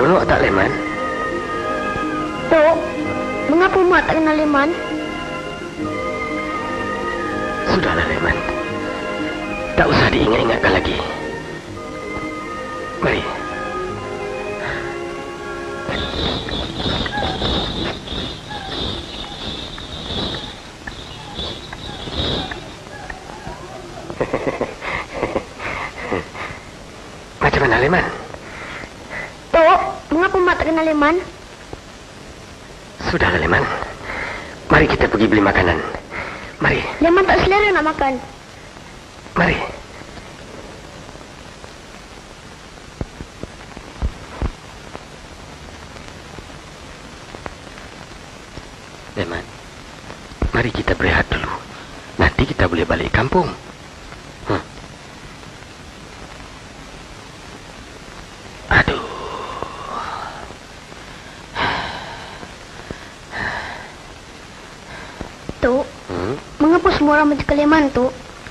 Seronok tak, Leman? Tok, mengapa mak tak kenal Leman? Sudahlah, Leman. Tak usah diingat-ingatkan lagi. Mari. Macam mana, Leman? Tok, mengapa mak tak kenal Leman? Sudahlah, Leman. Mari kita pergi beli makanan. Mari. Leman tak selera nak makan. Mari. Leman, mari kita berehat dulu. Nanti kita boleh balik kampung. Hmm. Aduh. Tok, hmm? Mengapa semua orang mencegah Leman, Tok?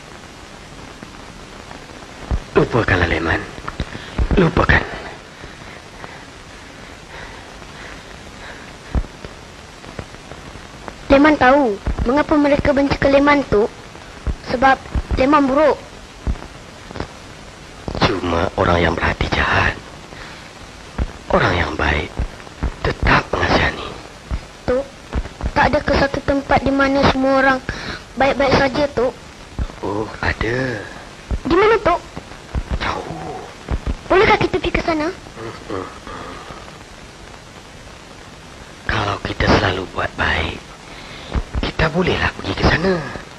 Lupakanlah, Leman. Lupakan. Leman tahu mengapa mereka benci ke Leman, Tok. Sebab Leman buruk. Cuma orang yang berhati jahat, orang yang baik tetap mengasihani. Tok, tak ada ke satu tempat di mana semua orang baik-baik saja, Tok? Oh, ada. Di mana, Tok? Jauh. Bolehkah kita pergi ke sana? Hmm, hmm. Kalau kita selalu buat baik, kita bolehlah pergi ke sana.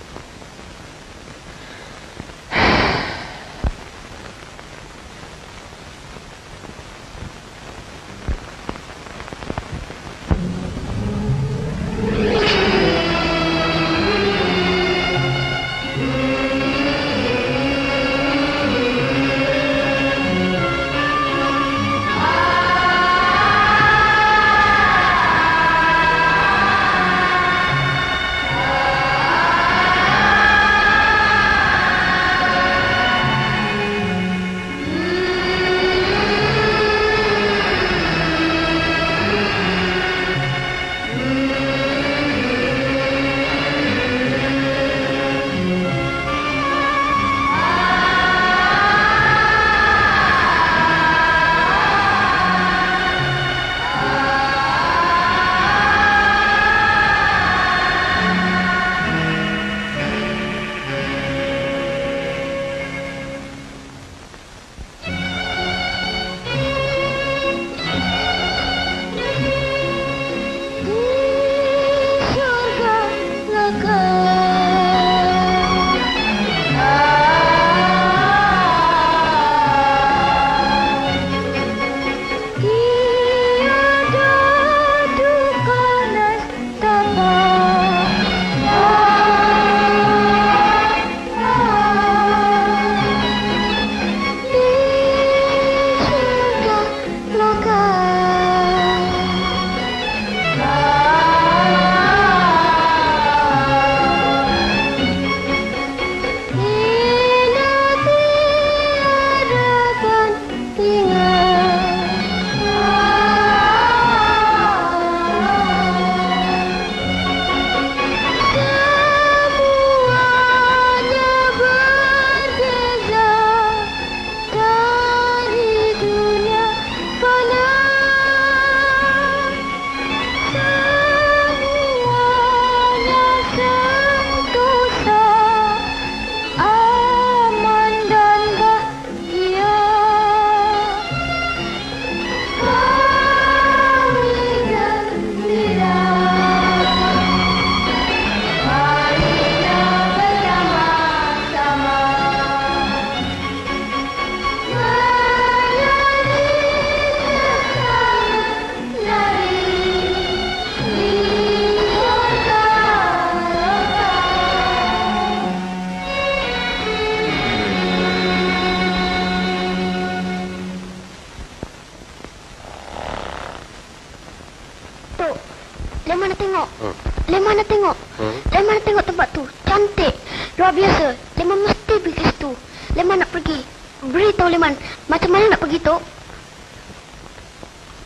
Leman nak tengok. Hmm. Leman nak tengok. Hmm. Leman nak tengok tempat tu. Cantik. Luar biasa. Leman mesti pergi ke situ. Leman nak pergi. Beritahu Leman. Macam mana nak pergi, Tok?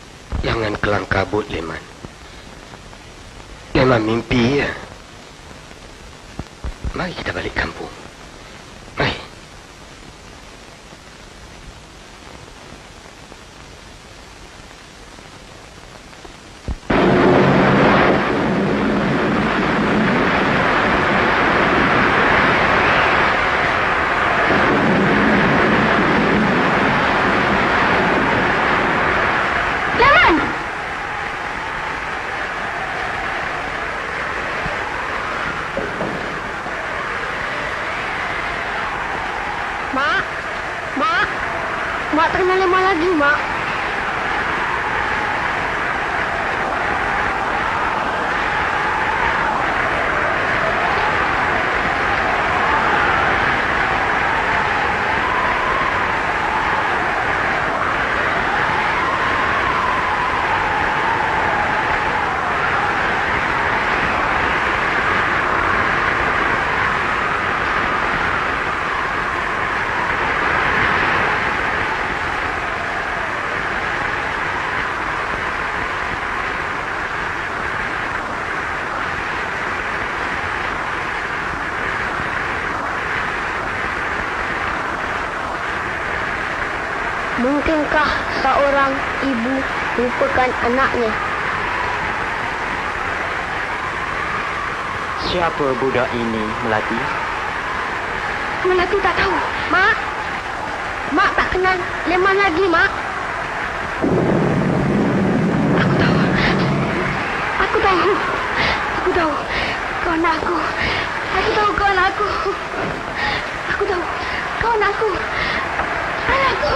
Jangan kelang kabut, Leman. Leman mimpi ya. Mari kita balik kampung. Mari. Mak, mak, mak terkenal Leman lagi, mak. Mungkinkah seorang ibu lupakan anaknya? Siapa budak ini, Melati? Melati tak tahu. Mak, mak tak kenal Leman lagi, mak. Aku tahu. Aku tahu. Aku tahu. Kau anak aku. Aku tahu kau anak aku. Aku tahu. Kau anak aku. Anakku.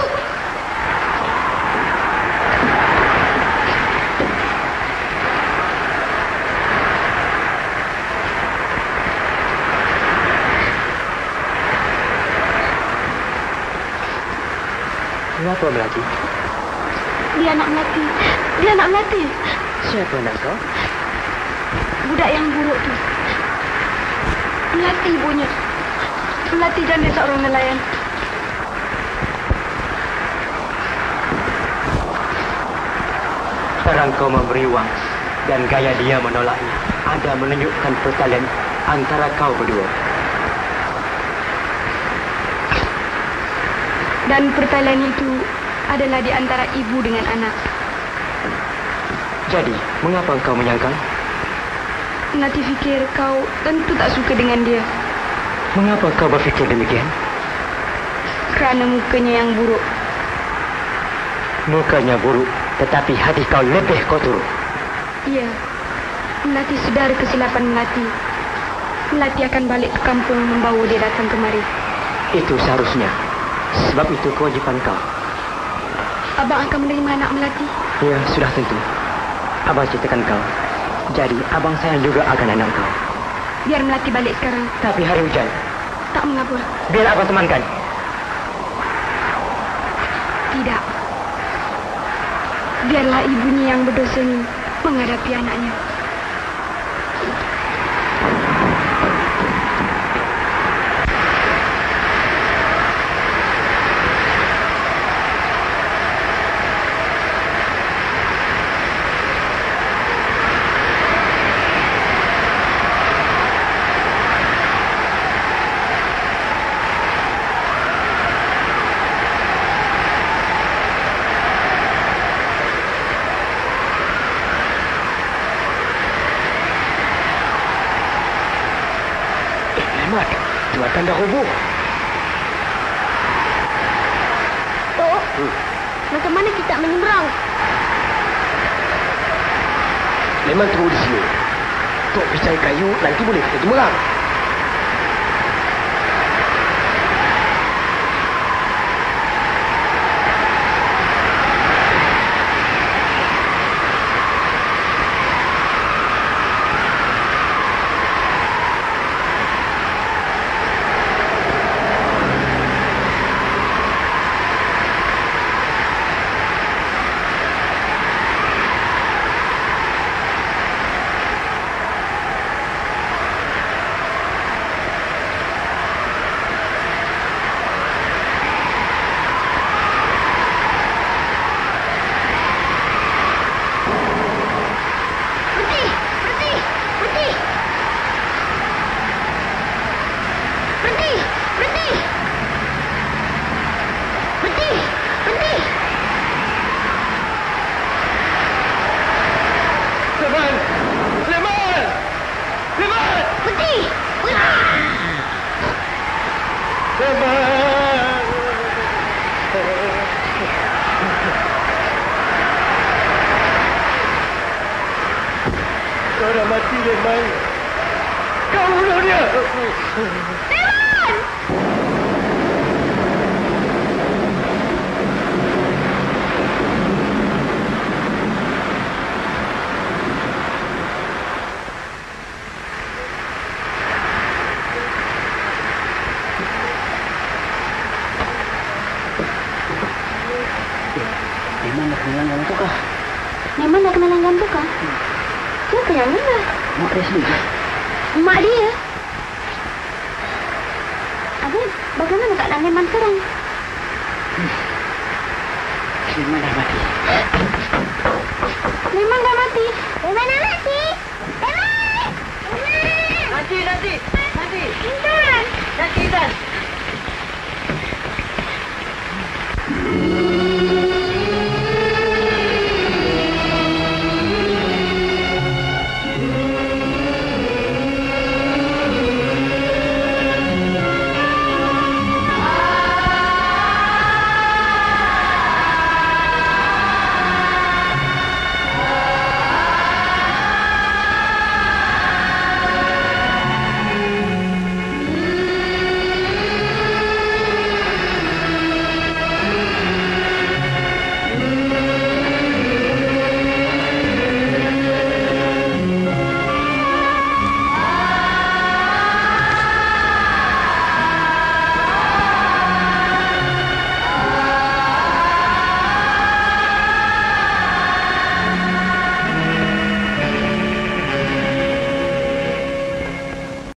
Kenapa, Melati? Dia anak Melati. Dia anak Melati. Siapa anak kau? Budak yang buruk tu. Melati ibunya. Melati dan dia seorang nelayan. Sekarang kau memberi wang dan gaya dia menolaknya. Ada menunjukkan pertalian antara kau berdua. Dan pertalian itu adalah di antara ibu dengan anak. Jadi, mengapa kau menyangkal? Melati fikir kau tentu tak suka dengan dia. Mengapa kau berfikir demikian? Kerana mukanya yang buruk. Mukanya buruk, tetapi hati kau lebih kotor. Iya, Melati sedar kesilapan Melati. Melati akan balik ke kampung membawa dia datang kemari. Itu seharusnya. Sebab itu kewajipan kau. Abang akan menerima anak Melati? Ya, sudah tentu. Abang ceritakan kau. Jadi, abang sayang juga akan anak kau. Biar Melati balik sekarang. Tapi hari hujan. Tak mengapa. Biar abang temankan. Tidak. Biarlah ibunya yang berdosa ini menghadapi anaknya. Jembatan dah roboh. Tok, hmm. macam mana kita menyeberang? Leman tunggu di sini. Tok percaya kayu, nanti boleh kita jemerang. Leman. Kau bunuh dia. Leman! Leman nak kenalan dengan tu kah? Memang nak kenalan dengan tu kah? Siapa yang mana? Mak dia sendiri. Mak dia. Habis, bagaimana keadaan Leman sekarang? Leman dah mati.